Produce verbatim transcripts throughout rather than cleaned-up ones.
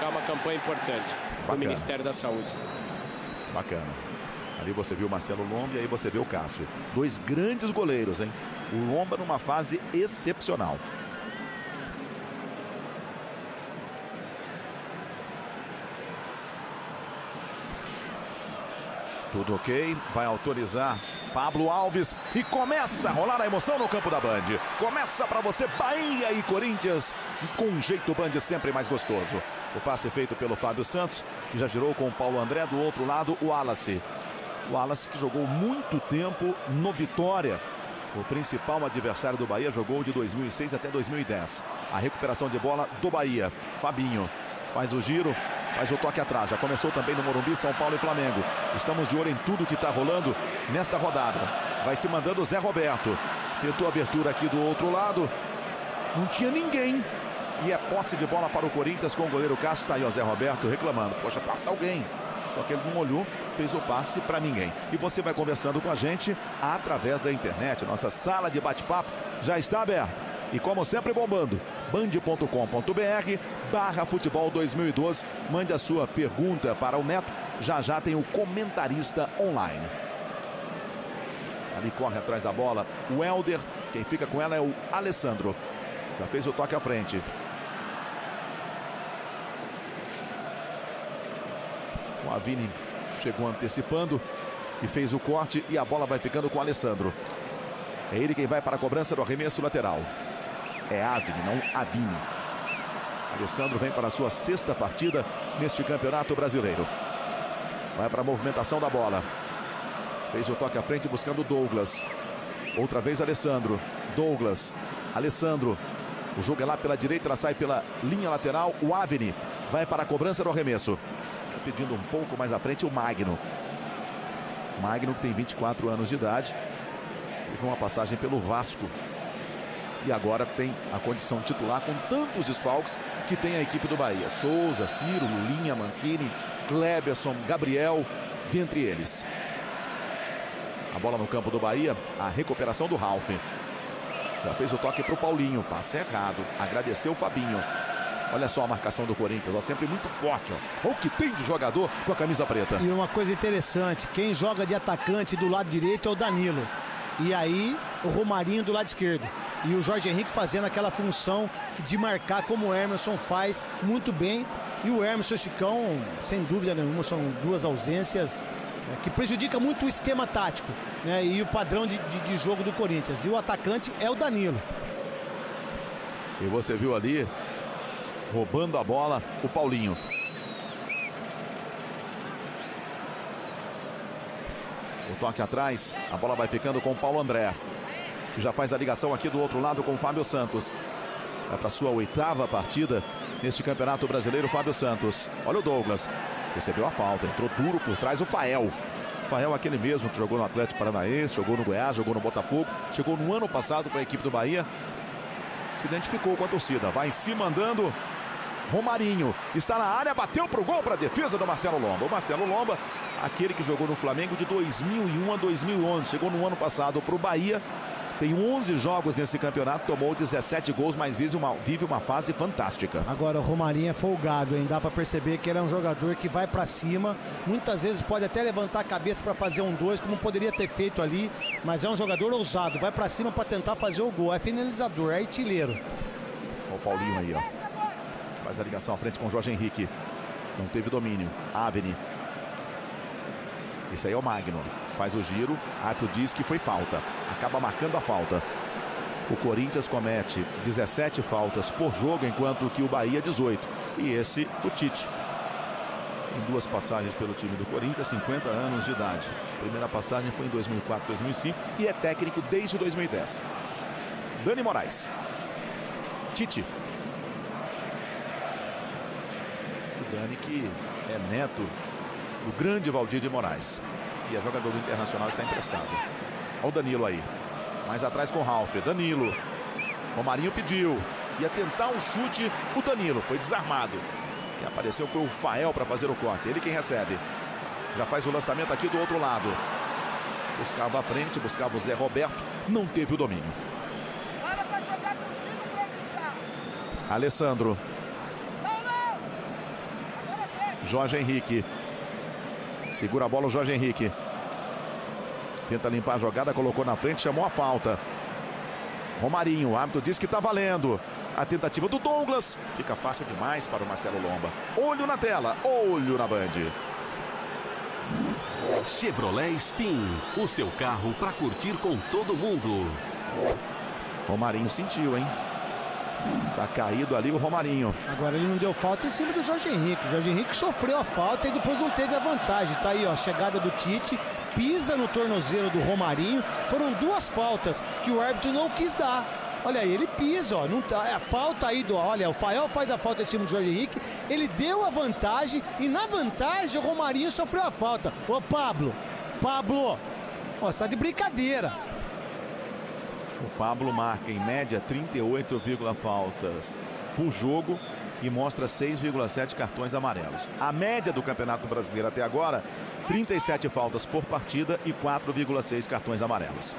buscar uma campanha importante do Ministério da Saúde. Bacana. Ali você viu o Marcelo Lomba e aí você vê o Cássio. Dois grandes goleiros, hein? O Lomba numa fase excepcional. Tudo ok, vai autorizar Pablo Alves e começa a rolar a emoção no campo da Band. Começa para você Bahia e Corinthians com um jeito Band sempre mais gostoso. O passe feito pelo Fábio Santos, que já girou com o Paulo André, do outro lado o Wallace. O Wallace que jogou muito tempo no Vitória. O principal adversário do Bahia, jogou de dois mil e seis até dois mil e dez. A recuperação de bola do Bahia. Fabinho faz o giro. Faz o toque atrás, já começou também no Morumbi, São Paulo e Flamengo. Estamos de olho em tudo que está rolando nesta rodada. Vai se mandando o Zé Roberto. Tentou a abertura aqui do outro lado. Não tinha ninguém. E é posse de bola para o Corinthians com o goleiro Cássio. Está aí o Zé Roberto reclamando. Poxa, passa alguém. Só que ele não olhou, fez o passe para ninguém. E você vai conversando com a gente através da internet. Nossa sala de bate-papo já está aberta. E como sempre bombando, band ponto com ponto br barra futebol dois mil e doze. Mande a sua pergunta para o Neto. Já já tem o comentarista online. Ali corre atrás da bola o Helder. Quem fica com ela é o Alessandro. Já fez o toque à frente. O Avini chegou antecipando e fez o corte e a bola vai ficando com o Alessandro. É ele quem vai para a cobrança do arremesso lateral. É Avini, não Avini. Alessandro vem para a sua sexta partida neste campeonato brasileiro. Vai para a movimentação da bola. Fez o toque à frente buscando Douglas. Outra vez Alessandro. Douglas. Alessandro. O jogo é lá pela direita, ela sai pela linha lateral. O Avini vai para a cobrança do arremesso. Pedindo um pouco mais à frente o Magno. Magno que tem vinte e quatro anos de idade. Teve uma passagem pelo Vasco. E agora tem a condição titular com tantos desfalques que tem a equipe do Bahia. Souza, Ciro, Lulinha, Mancini, Kleberson, Gabriel, dentre eles. A bola no campo do Bahia, a recuperação do Ralf. Já fez o toque para o Paulinho, passe errado, agradeceu o Fabinho. Olha só a marcação do Corinthians, ó, sempre muito forte. Ó. O que tem de jogador com a camisa preta. E uma coisa interessante, quem joga de atacante do lado direito é o Danilo. E aí o Romarinho do lado esquerdo. E o Jorge Henrique fazendo aquela função de marcar como o Emerson faz muito bem. E o Emerson e o Chicão, sem dúvida nenhuma, são duas ausências é, que prejudicam muito o esquema tático, né, e o padrão de, de, de jogo do Corinthians. E o atacante é o Danilo. E você viu ali, roubando a bola, o Paulinho. O toque atrás, a bola vai ficando com o Paulo André, que já faz a ligação aqui do outro lado com o Fábio Santos. Vai para sua oitava partida neste Campeonato Brasileiro, Fábio Santos. Olha o Douglas, recebeu a falta, entrou duro por trás o Fael. Fael, aquele mesmo que jogou no Atlético Paranaense, jogou no Goiás, jogou no Botafogo, chegou no ano passado para a equipe do Bahia. Se identificou com a torcida, vai se mandando. Romarinho está na área, bateu para o gol, para a defesa do Marcelo Lomba. O Marcelo Lomba, aquele que jogou no Flamengo de dois mil e um a dois mil e onze, chegou no ano passado para o Bahia. Tem onze jogos nesse campeonato, tomou dezessete gols, mas vive uma, vive uma fase fantástica. Agora o Romarinho é folgado, hein? Dá para perceber que ele é um jogador que vai para cima. Muitas vezes pode até levantar a cabeça para fazer um dois, como poderia ter feito ali. Mas é um jogador ousado, vai para cima para tentar fazer o gol. É finalizador, é artilheiro. Olha o Paulinho aí, ó. Faz a ligação à frente com o Jorge Henrique. Não teve domínio. Aveni. Esse aí é o Magno. Faz o giro. Arthur diz que foi falta. Acaba marcando a falta. O Corinthians comete dezessete faltas por jogo, enquanto que o Bahia dezoito. E esse, o Tite. Em duas passagens pelo time do Corinthians, cinquenta anos de idade. A primeira passagem foi em dois mil e quatro, dois mil e cinco e é técnico desde dois mil e dez. Dani Moraes. Tite. O Dani que é neto do grande Valdir de Moraes. E é jogador do Internacional, está emprestado. Olha o Danilo aí. Mais atrás com o Ralf. Danilo. Romarinho pediu. Ia tentar um chute. O Danilo foi desarmado. Quem apareceu foi o Fael para fazer o corte. Ele quem recebe. Já faz o lançamento aqui do outro lado. Buscava a frente, buscava o Zé Roberto. Não teve o domínio. Alessandro. Jorge Henrique. Segura a bola o Jorge Henrique. Tenta limpar a jogada, colocou na frente, chamou a falta. Romarinho, o árbitro diz que está valendo. A tentativa do Douglas. Fica fácil demais para o Marcelo Lomba. Olho na tela, olho na Band. Chevrolet Spin, o seu carro para curtir com todo mundo. Romarinho sentiu, hein? Está caído ali o Romarinho. Agora ele não deu falta em cima do Jorge Henrique. O Jorge Henrique sofreu a falta e depois não teve a vantagem. Tá aí, ó, a chegada do Tite, pisa no tornozelo do Romarinho. Foram duas faltas que o árbitro não quis dar. Olha aí, ele pisa, ó, não tá, é a falta aí do, olha, o Fael faz a falta em cima do Jorge Henrique, ele deu a vantagem e na vantagem o Romarinho sofreu a falta. Ô Pablo, Pablo, ó, você tá de brincadeira. O Pablo marca em média trinta e oito faltas por jogo e mostra seis vírgula sete cartões amarelos. A média do Campeonato Brasileiro até agora, trinta e sete faltas por partida e quatro vírgula seis cartões amarelos.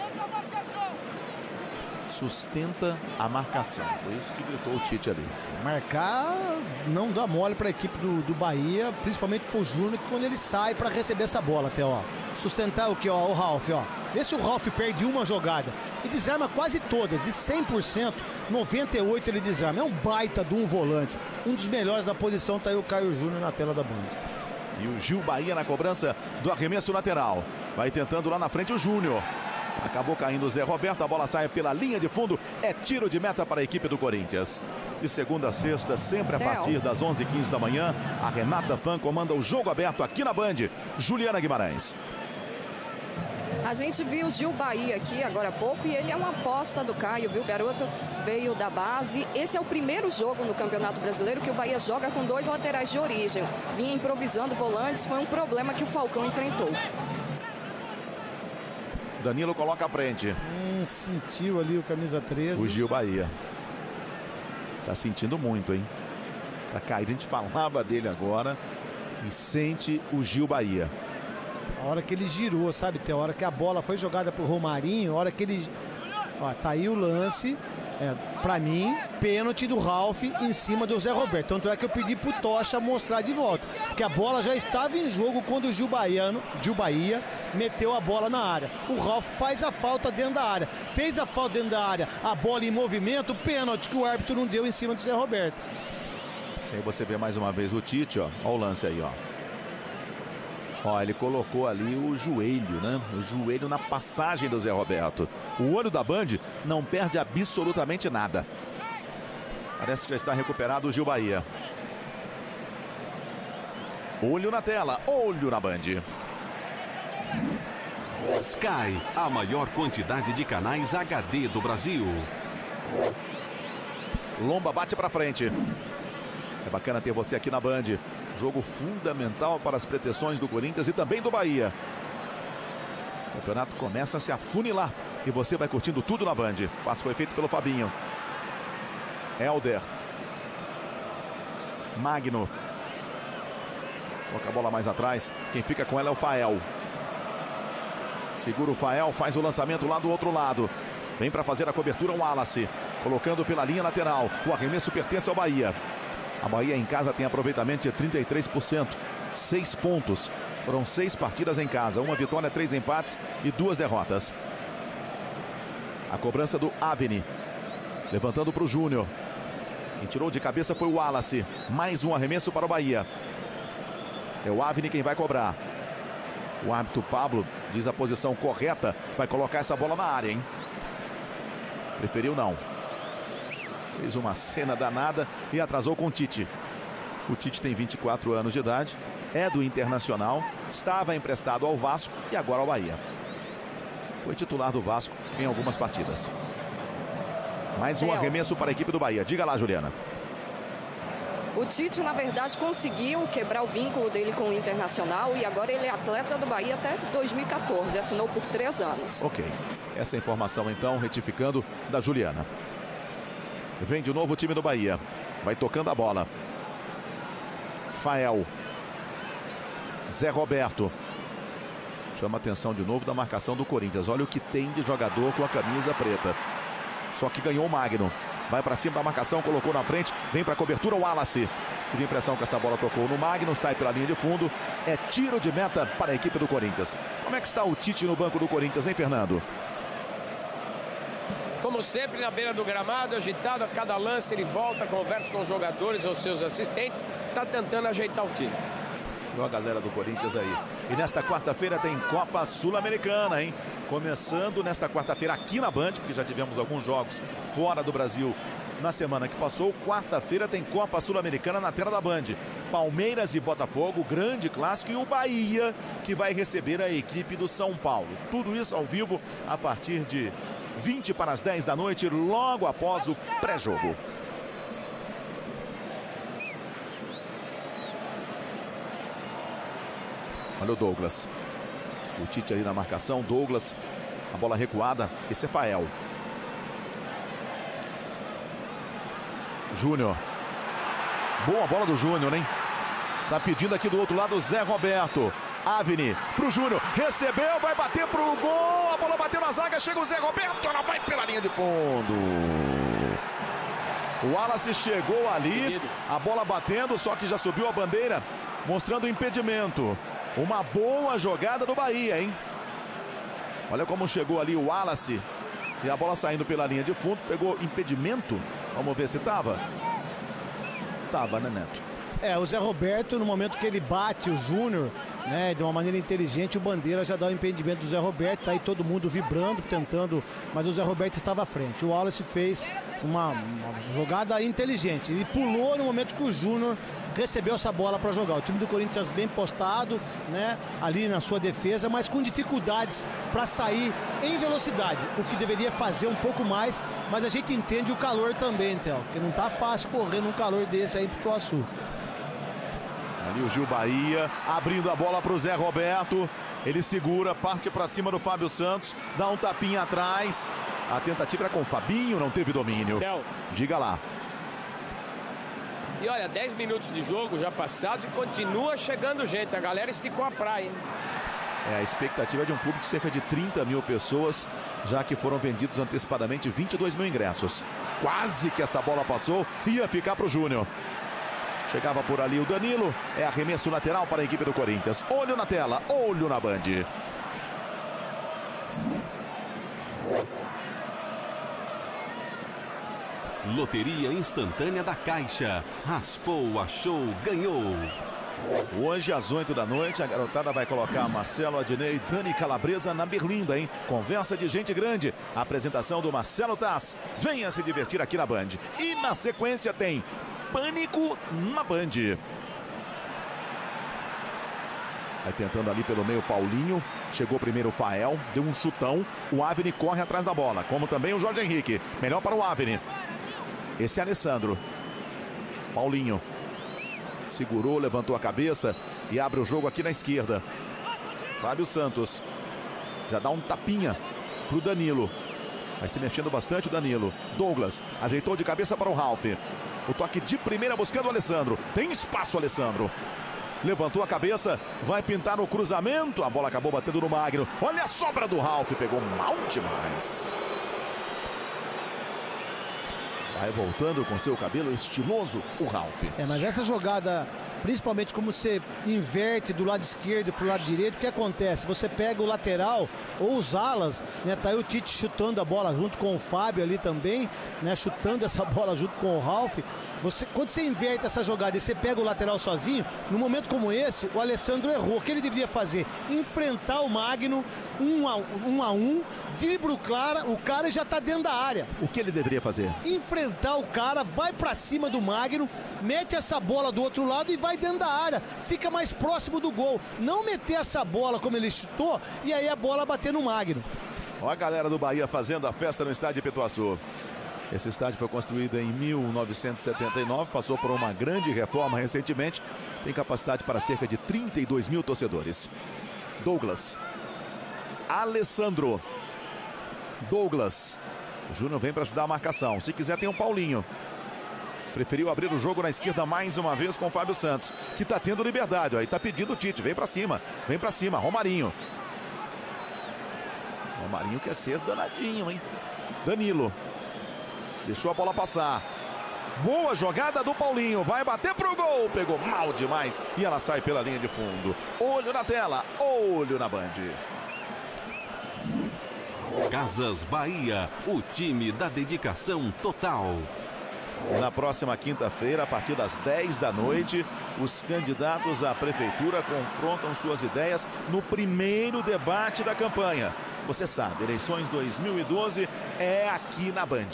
Sustenta a marcação, foi isso que gritou o Tite ali. Marcar não dá mole para a equipe do, do Bahia, principalmente pro Júnior, quando ele sai para receber essa bola até, ó. Sustentar o que, ó, o Ralf, ó. Vê se o Ralf perde uma jogada e desarma quase todas, de cem por cento, noventa e oito por cento ele desarma. É um baita de um volante, um dos melhores da posição, tá aí o Caio Júnior na tela da Band. E o Gil Bahia na cobrança do arremesso lateral. Vai tentando lá na frente o Júnior. Acabou caindo o Zé Roberto, a bola sai pela linha de fundo, é tiro de meta para a equipe do Corinthians. De segunda a sexta, sempre a partir das onze e quinze da manhã, a Renata Fã comanda o jogo aberto aqui na Band. Juliana Guimarães. A gente viu o Gil Bahia aqui agora há pouco e ele é uma aposta do Caio, viu? O garoto veio da base. Esse é o primeiro jogo no Campeonato Brasileiro que o Bahia joga com dois laterais de origem. Vinha improvisando volantes, foi um problema que o Falcão enfrentou. Danilo coloca à frente. Hum, sentiu ali o camisa treze. O Gil Bahia. Tá sentindo muito, hein? Pra cair, a gente falava dele agora e sente o Gil Bahia. A hora que ele girou, sabe? Tem a hora que a bola foi jogada pro Romarinho, a hora que ele... Ó, tá aí o lance. É, pra mim, pênalti do Ralf em cima do Zé Roberto. Tanto é que eu pedi pro Tocha mostrar de volta. Porque a bola já estava em jogo quando o Gil, Baiano, Gil Bahia meteu a bola na área. O Ralf faz a falta dentro da área. Fez a falta dentro da área. A bola em movimento, pênalti que o árbitro não deu em cima do Zé Roberto. E aí você vê mais uma vez o Tite, ó. Ó o lance aí, ó. Ó, ele colocou ali o joelho, né? O joelho na passagem do Zé Roberto. O olho da Band não perde absolutamente nada. Parece que já está recuperado o Gil Bahia. Olho na tela, olho na Band. Sky, a maior quantidade de canais H D do Brasil. Lomba bate para frente. É bacana ter você aqui na Band. Jogo fundamental para as pretensões do Corinthians e também do Bahia. O campeonato começa a se afunilar e você vai curtindo tudo na Band. O passe foi feito pelo Fabinho. Helder. Magno. Coloca a bola mais atrás. Quem fica com ela é o Fael. Segura o Fael, faz o lançamento lá do outro lado. Vem para fazer a cobertura o Wallace. Colocando pela linha lateral. O arremesso pertence ao Bahia. A Bahia em casa tem aproveitamento de trinta e três por cento. Seis pontos. Foram seis partidas em casa. Uma vitória, três empates e duas derrotas. A cobrança do Avni. Levantando para o Júnior. Quem tirou de cabeça foi o Wallace. Mais um arremesso para o Bahia. É o Avni quem vai cobrar. O árbitro Pablo diz a posição correta. Vai colocar essa bola na área, hein? Preferiu não. Fez uma cena danada e atrasou com o Tite. O Tite tem vinte e quatro anos de idade, é do Internacional, estava emprestado ao Vasco e agora ao Bahia. Foi titular do Vasco em algumas partidas. Mais um arremesso para a equipe do Bahia. Diga lá, Juliana. O Tite, na verdade, conseguiu quebrar o vínculo dele com o Internacional e agora ele é atleta do Bahia até dois mil e quatorze. Assinou por três anos. Ok. Essa informação, então, retificando da Juliana. Vem de novo o time do Bahia. Vai tocando a bola. Fael. Zé Roberto. Chama a atenção de novo da marcação do Corinthians. Olha o que tem de jogador com a camisa preta. Só que ganhou o Magno. Vai para cima da marcação, colocou na frente. Vem para a cobertura o Wallace. Tive a impressão que essa bola tocou no Magno, sai pela linha de fundo. É tiro de meta para a equipe do Corinthians. Como é que está o Tite no banco do Corinthians, hein, Fernando? Como sempre, na beira do gramado, agitado, a cada lance ele volta, conversa com os jogadores ou seus assistentes, está tentando ajeitar o time. Olha a galera do Corinthians aí. E nesta quarta-feira tem Copa Sul-Americana, hein? Começando nesta quarta-feira aqui na Band, porque já tivemos alguns jogos fora do Brasil na semana que passou. Quarta-feira tem Copa Sul-Americana na tela da Band. Palmeiras e Botafogo, grande clássico, e o Bahia, que vai receber a equipe do São Paulo. Tudo isso ao vivo a partir de vinte para as dez da noite, logo após o pré-jogo. Olha o Douglas. O Tite ali na marcação. Douglas. A bola recuada. Esse é Fael. Júnior. Boa bola do Júnior, hein? Tá pedindo aqui do outro lado o Zé Roberto. Avni pro Júnior, recebeu, vai bater pro gol, a bola bateu na zaga, chega o Zé Roberto, ela vai pela linha de fundo. O Wallace chegou ali, a bola batendo, só que já subiu a bandeira, mostrando o impedimento. Uma boa jogada do Bahia, hein? Olha como chegou ali o Wallace, e a bola saindo pela linha de fundo, pegou impedimento, vamos ver se tava. Tava, né, Neto? É, o Zé Roberto, no momento que ele bate o Júnior, né, de uma maneira inteligente, o Bandeira já dá o impedimento do Zé Roberto, tá aí todo mundo vibrando, tentando, mas o Zé Roberto estava à frente. O Wallace fez uma, uma jogada inteligente, ele pulou no momento que o Júnior recebeu essa bola para jogar. O time do Corinthians bem postado, né, ali na sua defesa, mas com dificuldades para sair em velocidade, o que deveria fazer um pouco mais, mas a gente entende o calor também, Théo, porque não tá fácil correr num calor desse aí pro Pituaçu. Ali o Gil Bahia, abrindo a bola para o Zé Roberto. Ele segura, parte para cima do Fábio Santos, dá um tapinha atrás. A tentativa era com o Fabinho, não teve domínio. Theo. Diga lá. E olha, dez minutos de jogo já passados e continua chegando gente. A galera esticou a praia, hein? É a expectativa de um público de cerca de trinta mil pessoas, já que foram vendidos antecipadamente vinte e dois mil ingressos. Quase que essa bola passou, ia ficar para o Júnior. Chegava por ali o Danilo, é arremesso lateral para a equipe do Corinthians. Olho na tela, olho na Band. Loteria instantânea da Caixa. Raspou, achou, ganhou. Hoje às oito da noite a garotada vai colocar Marcelo Adnet e Dani Calabresa na Berlinda, hein? Conversa de gente grande. Apresentação do Marcelo Taz. Venha se divertir aqui na Band. E na sequência tem Pânico na Band. Vai tentando ali pelo meio Paulinho. Chegou primeiro o Fael, deu um chutão. O Avni corre atrás da bola, como também o Jorge Henrique. Melhor para o Avni. Esse é Alessandro. Paulinho. Segurou, levantou a cabeça e abre o jogo aqui na esquerda. Fábio Santos. Já dá um tapinha para o Danilo. Vai se mexendo bastante o Danilo. Douglas ajeitou de cabeça para o Ralf. O toque de primeira buscando o Alessandro. Tem espaço, Alessandro. Levantou a cabeça, vai pintar no cruzamento. A bola acabou batendo no Magno. Olha a sobra do Ralf, pegou mal demais. Vai voltando com seu cabelo estiloso, o Ralf. É, mas essa jogada, principalmente como você inverte do lado esquerdo para o lado direito, o que acontece? Você pega o lateral ou os alas, né? Tá aí o Tite chutando a bola junto com o Fábio ali também, né? Chutando essa bola junto com o Ralf. Você, quando você inverte essa jogada e você pega o lateral sozinho, num momento como esse, o Alessandro errou. O que ele deveria fazer? Enfrentar o Magno um a um, a um dribla o cara, o cara já tá dentro da área. O que ele deveria fazer? Enfrentar o cara, vai pra cima do Magno, mete essa bola do outro lado e vai dentro da área. Fica mais próximo do gol. Não meter essa bola como ele chutou e aí a bola bater no Magno. Olha a galera do Bahia fazendo a festa no estádio Pituaçu. Esse estádio foi construído em mil novecentos e setenta e nove, passou por uma grande reforma recentemente. Tem capacidade para cerca de trinta e dois mil torcedores. Douglas. Alessandro. Douglas. O Júnior vem para ajudar a marcação. Se quiser tem um Paulinho. Preferiu abrir o jogo na esquerda mais uma vez com o Fábio Santos, que está tendo liberdade. Aí está pedindo o Tite. Vem para cima. Vem para cima. Romarinho. Romarinho quer ser danadinho, hein? Danilo. Deixou a bola passar. Boa jogada do Paulinho. Vai bater pro gol. Pegou mal demais. E ela sai pela linha de fundo. Olho na tela. Olho na Band. Casas Bahia. O time da dedicação total. Na próxima quinta-feira, a partir das dez da noite, os candidatos à prefeitura confrontam suas ideias no primeiro debate da campanha. Você sabe, eleições dois mil e doze é aqui na Band.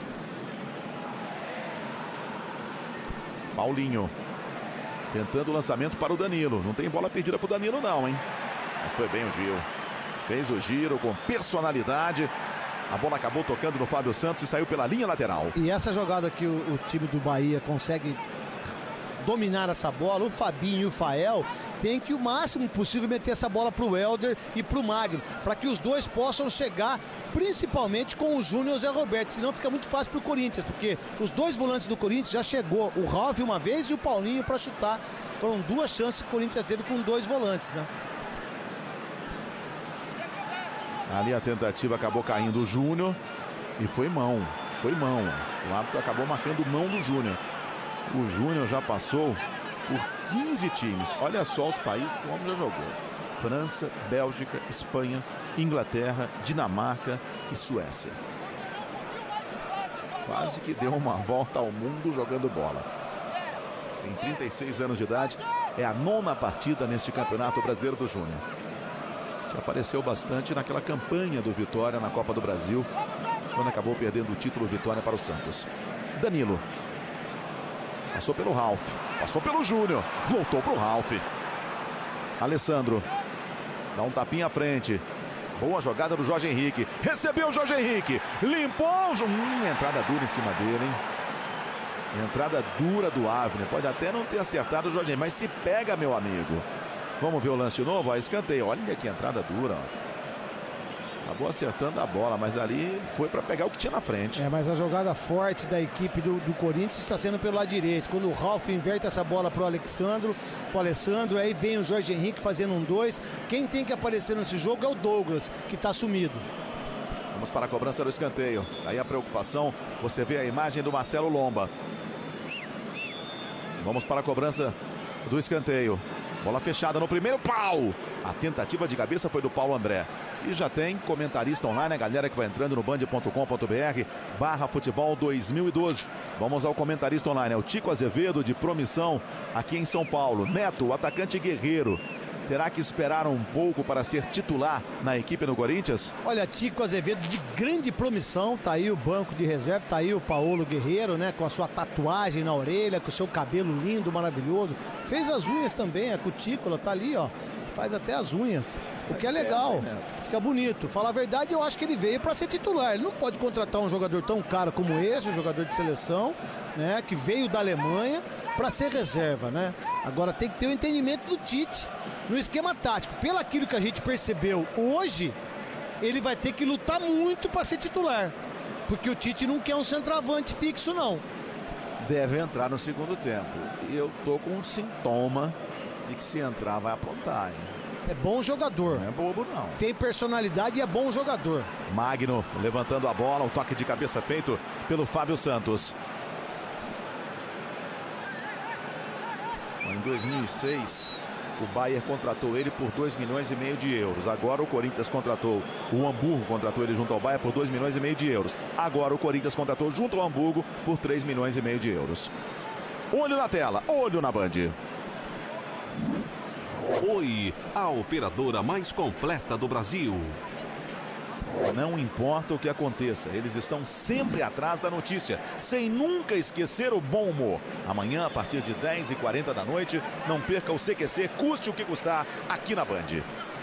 Paulinho tentando o lançamento para o Danilo. Não tem bola perdida para o Danilo não, hein? Mas foi bem o Gil. Fez o giro com personalidade. A bola acabou tocando no Fábio Santos e saiu pela linha lateral. E essa jogada que o, o time do Bahia consegue dominar essa bola, o Fabinho e o Fael tem que o máximo possível meter essa bola para o Helder e para o Magno, para que os dois possam chegar principalmente com o Júnior e o Zé Roberto, senão fica muito fácil para o Corinthians, porque os dois volantes do Corinthians já chegou, o Ralf uma vez e o Paulinho para chutar. Foram duas chances que o Corinthians teve com dois volantes, né? Ali a tentativa acabou caindo o Júnior e foi mão, foi mão. O árbitro acabou marcando mão do Júnior. O Júnior já passou por quinze times. Olha só os países que o homem já jogou: França, Bélgica, Espanha, Inglaterra, Dinamarca e Suécia. Quase que deu uma volta ao mundo jogando bola. Tem trinta e seis anos de idade, é a nona partida neste Campeonato Brasileiro do Júnior. Que apareceu bastante naquela campanha do Vitória na Copa do Brasil, quando acabou perdendo o título Vitória para o Santos. Danilo. Passou pelo Ralf, passou pelo Júnior, voltou para o Ralf. Alessandro. Dá um tapinha à frente. Boa jogada do Jorge Henrique. Recebeu o Jorge Henrique. Limpou. Hum, entrada dura em cima dele, hein? Entrada dura do Avner. Pode até não ter acertado o Jorge Henrique, mas se pega, meu amigo. Vamos ver o lance de novo, ó, escanteio. Olha que entrada dura, ó. Acabou acertando a bola, mas ali foi para pegar o que tinha na frente. É, mas a jogada forte da equipe do, do Corinthians está sendo pelo lado direito. Quando o Ralf inverte essa bola para o Alexandro, pro Alessandro, aí vem o Jorge Henrique fazendo um dois. Quem tem que aparecer nesse jogo é o Douglas, que está sumido. Vamos para a cobrança do escanteio. Aí a preocupação, você vê a imagem do Marcelo Lomba. Vamos para a cobrança do escanteio. Bola fechada no primeiro pau. A tentativa de cabeça foi do Paulo André. E já tem comentarista online, a galera que vai entrando no band ponto com ponto br barra futebol dois mil e doze. Vamos ao comentarista online, é o Tico Azevedo, de Promissão, aqui em São Paulo. Neto, o atacante guerreiro, terá que esperar um pouco para ser titular na equipe do Corinthians? Olha, Tico Azevedo de grande promissão, tá aí o banco de reserva, tá aí o Paulo Guerreiro, né, com a sua tatuagem na orelha, com o seu cabelo lindo, maravilhoso. Fez as unhas também, a cutícula tá ali, ó. Faz até as unhas, o que é legal, fica bonito. Falar a verdade, eu acho que ele veio para ser titular. Ele não pode contratar um jogador tão caro como esse, um jogador de seleção, né, que veio da Alemanha para ser reserva, né? Agora tem que ter o entendimento do Tite no esquema tático. Pelo aquilo que a gente percebeu hoje, ele vai ter que lutar muito para ser titular, porque o Tite não quer um centroavante fixo, não. Deve entrar no segundo tempo. E eu tô com um sintoma de que se entrar vai aprontar, hein? É bom jogador. Não é bobo, não. Tem personalidade e é bom jogador. Magno levantando a bola, o toque de cabeça feito pelo Fábio Santos. Em dois mil e seis, o Bayern contratou ele por dois milhões e meio de euros. Agora o Corinthians contratou, o Hamburgo contratou ele junto ao Bayern por dois milhões e meio de euros. Agora o Corinthians contratou junto ao Hamburgo por três milhões e meio de euros. Olho na tela, olho na Band. Oi, a operadora mais completa do Brasil. Não importa o que aconteça, eles estão sempre atrás da notícia, sem nunca esquecer o bom humor. Amanhã, a partir de dez e quarenta da noite, não perca o C Q C, custe o que custar, aqui na Band.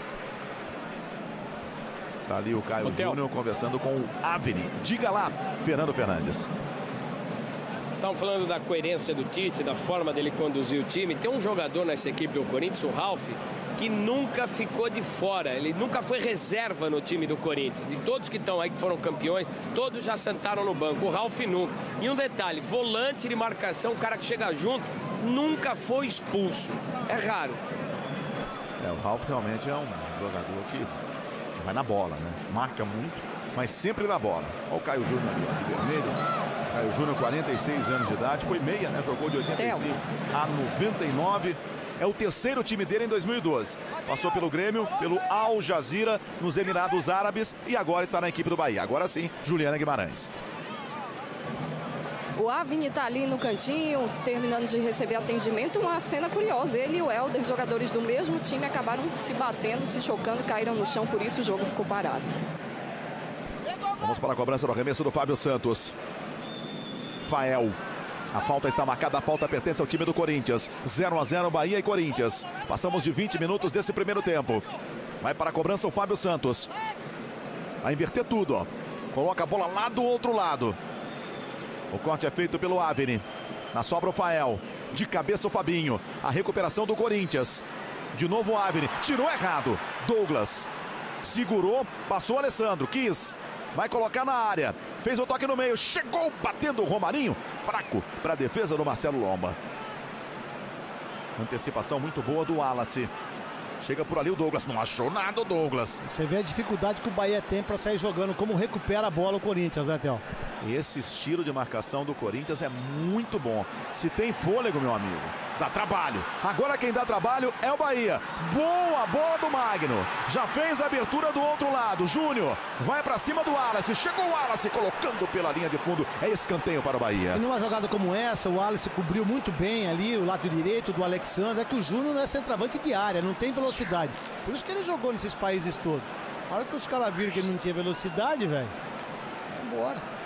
Tá ali o Caio Júnior conversando com o Avni. Diga lá, Fernando Fernandes. Vocês estavam falando da coerência do Tite, da forma dele conduzir o time. Tem um jogador nessa equipe do Corinthians, o Ralf, que nunca ficou de fora. Ele nunca foi reserva no time do Corinthians. De todos que estão aí, que foram campeões, todos já sentaram no banco. O Ralf nunca. E um detalhe, volante de marcação, o cara que chega junto, nunca foi expulso. É raro. É, o Ralf realmente é um jogador que vai na bola, né? Marca muito, mas sempre na bola. Olha o Caio Júnior ali, ó, de vermelho. Caio Júnior, quarenta e seis anos de idade, foi meia, né? Jogou de oitenta e cinco a noventa e nove. É o terceiro time dele em dois mil e doze. Passou pelo Grêmio, pelo Al Jazeera, nos Emirados Árabes e agora está na equipe do Bahia. Agora sim, Juliana Guimarães. O Avni está ali no cantinho, terminando de receber atendimento. Uma cena curiosa. Ele e o Helder, jogadores do mesmo time, acabaram se batendo, se chocando, caíram no chão. Por isso o jogo ficou parado. Vamos para a cobrança do arremesso do Fábio Santos. Fael. A falta está marcada, a falta pertence ao time do Corinthians. zero a zero, Bahia e Corinthians. Passamos de vinte minutos desse primeiro tempo. Vai para a cobrança o Fábio Santos. Vai inverter tudo, ó. Coloca a bola lá do outro lado. O corte é feito pelo Avni. Na sobra o Fael. De cabeça o Fabinho. A recuperação do Corinthians. De novo o Avni. Tirou errado. Douglas. Segurou. Passou o Alessandro. Quis. Vai colocar na área. Fez o toque no meio. Chegou batendo o Romarinho. Fraco para a defesa do Marcelo Lomba. Antecipação muito boa do Wallace. Chega por ali o Douglas. Não achou nada o Douglas. Você vê a dificuldade que o Bahia tem para sair jogando. Como recupera a bola o Corinthians, né, Theo? Esse estilo de marcação do Corinthians é muito bom. Se tem fôlego, meu amigo, dá trabalho. Agora quem dá trabalho é o Bahia. Boa bola do Magno. Já fez a abertura do outro lado. Júnior vai para cima do Wallace. Chegou o Wallace colocando pela linha de fundo. É escanteio para o Bahia. E numa jogada como essa, o Wallace cobriu muito bem ali o lado direito do Alexandre. É que o Júnior não é centroavante de área, não tem velocidade. Por isso que ele jogou nesses países todos. A hora que os caras viram que ele não tinha velocidade, velho, embora.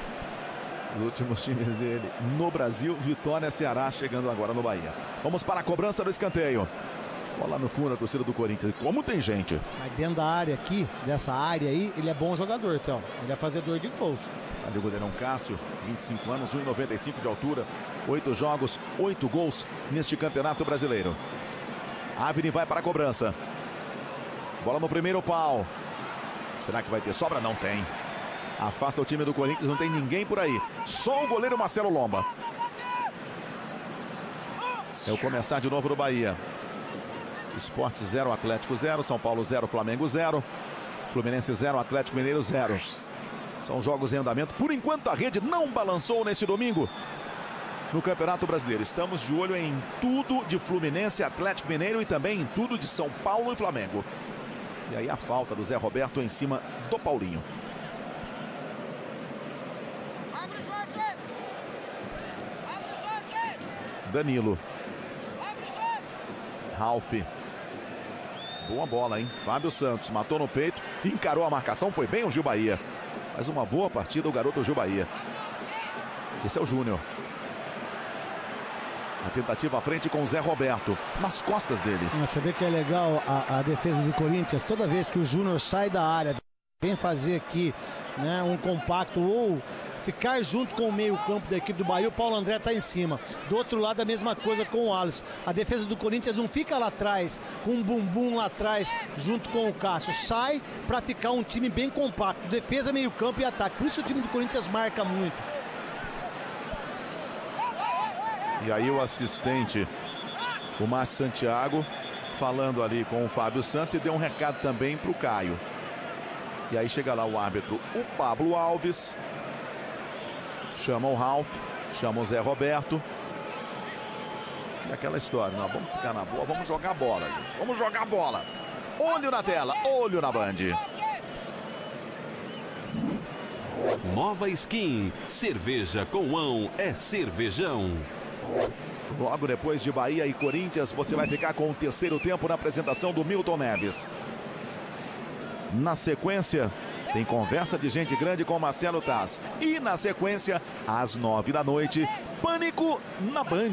Os últimos times dele no Brasil, Vitória, Ceará, chegando agora no Bahia. Vamos para a cobrança do escanteio. Bola no fundo, a torcida do Corinthians. Como tem gente. Mas dentro da área aqui, dessa área aí, ele é bom jogador, então. Ele é fazedor de gols. Ali o goleirão Cássio, vinte e cinco anos, um e noventa e cinco de altura. Oito jogos, oito gols neste campeonato brasileiro. Avni vai para a cobrança. Bola no primeiro pau. Será que vai ter sobra? Não tem. Afasta o time do Corinthians, não tem ninguém por aí. Só o goleiro Marcelo Lomba. É o começar de novo do Bahia. Sport zero, Atlético zero. São Paulo zero, Flamengo zero. Fluminense zero, Atlético Mineiro zero. São jogos em andamento. Por enquanto a rede não balançou nesse domingo no Campeonato Brasileiro. Estamos de olho em tudo de Fluminense, Atlético Mineiro e também em tudo de São Paulo e Flamengo. E aí a falta do Zé Roberto em cima do Paulinho. Danilo. Ralf. Boa bola, hein? Fábio Santos matou no peito, encarou a marcação, foi bem o Gil Bahia. Mas uma boa partida o garoto Gil Bahia. Esse é o Júnior. A tentativa à frente com o Zé Roberto, nas costas dele. Você vê que é legal a, a defesa do Corinthians, toda vez que o Júnior sai da área, vem fazer aqui, né, um compacto ou ficar junto com o meio-campo da equipe do Bahia, o Paulo André está em cima. Do outro lado, a mesma coisa com o Alisson. A defesa do Corinthians não fica lá atrás, com um bumbum lá atrás, junto com o Cássio. Sai para ficar um time bem compacto. Defesa, meio-campo e ataque. Por isso o time do Corinthians marca muito. E aí o assistente, o Márcio Santiago, falando ali com o Fábio Santos e deu um recado também para o Caio. E aí chega lá o árbitro, o Pablo Alves. Chama o Ralf, chama o Zé Roberto. E aquela história, nós vamos ficar na boa, vamos jogar bola, gente. Vamos jogar bola. Olho na tela, olho na Band. Nova Skin, cerveja com ão é cervejão. Logo depois de Bahia e Corinthians, você vai ficar com o terceiro tempo na apresentação do Milton Neves. Na sequência, tem conversa de gente grande com Marcelo Taz. E na sequência, às nove da noite, Pânico na Band.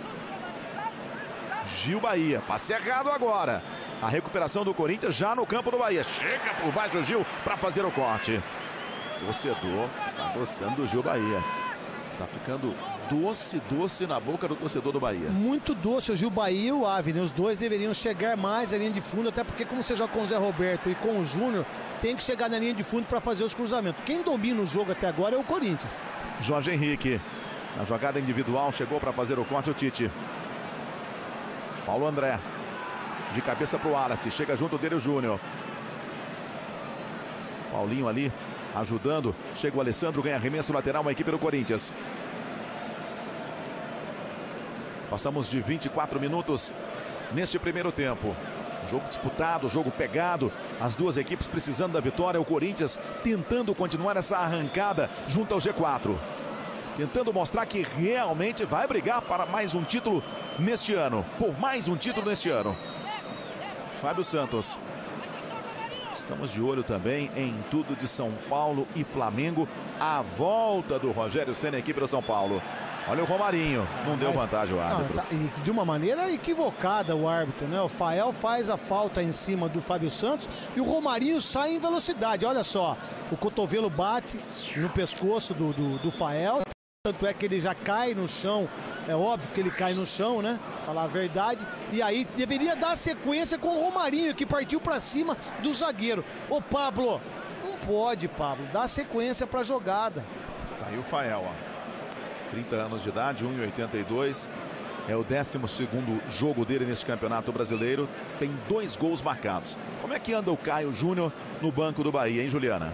Gil Bahia, passe errado agora. A recuperação do Corinthians já no campo do Bahia. Chega por baixo o Gil para fazer o corte. Torcedor tá gostando do Gil Bahia. Tá ficando doce, doce na boca do torcedor do Bahia. Muito doce o Gil Bahia e o Avni. Os dois deveriam chegar mais à linha de fundo, até porque como você joga com o Zé Roberto e com o Júnior, tem que chegar na linha de fundo para fazer os cruzamentos. Quem domina o jogo até agora é o Corinthians. Jorge Henrique, na jogada individual, chegou para fazer o corte o Tite. Paulo André, de cabeça para o Wallace, chega junto dele o Júnior. Paulinho ali, ajudando. Chega o Alessandro, ganha arremesso lateral, a equipe do Corinthians. Passamos de vinte e quatro minutos neste primeiro tempo. Jogo disputado, jogo pegado. As duas equipes precisando da vitória. O Corinthians tentando continuar essa arrancada junto ao G quatro. Tentando mostrar que realmente vai brigar para mais um título neste ano. Por mais um título neste ano. Fábio Santos. Estamos de olho também em tudo de São Paulo e Flamengo. A volta do Rogério Ceni, equipe do São Paulo. Olha o Romarinho, não deu vantagem o árbitro. Não, tá, e de uma maneira equivocada o árbitro, né? O Fael faz a falta em cima do Fábio Santos e o Romarinho sai em velocidade. Olha só, o cotovelo bate no pescoço do, do, do Fael. Tanto é que ele já cai no chão, é óbvio que ele cai no chão, né? Falar a verdade. E aí deveria dar sequência com o Romarinho, que partiu para cima do zagueiro. Ô Pablo, não pode, Pablo, dá sequência para a jogada. Tá aí o Fael, ó. trinta anos de idade, um e oitenta e dois. É o décimo segundo jogo dele neste Campeonato Brasileiro. Tem dois gols marcados. Como é que anda o Caio Júnior no banco do Bahia, hein, Juliana?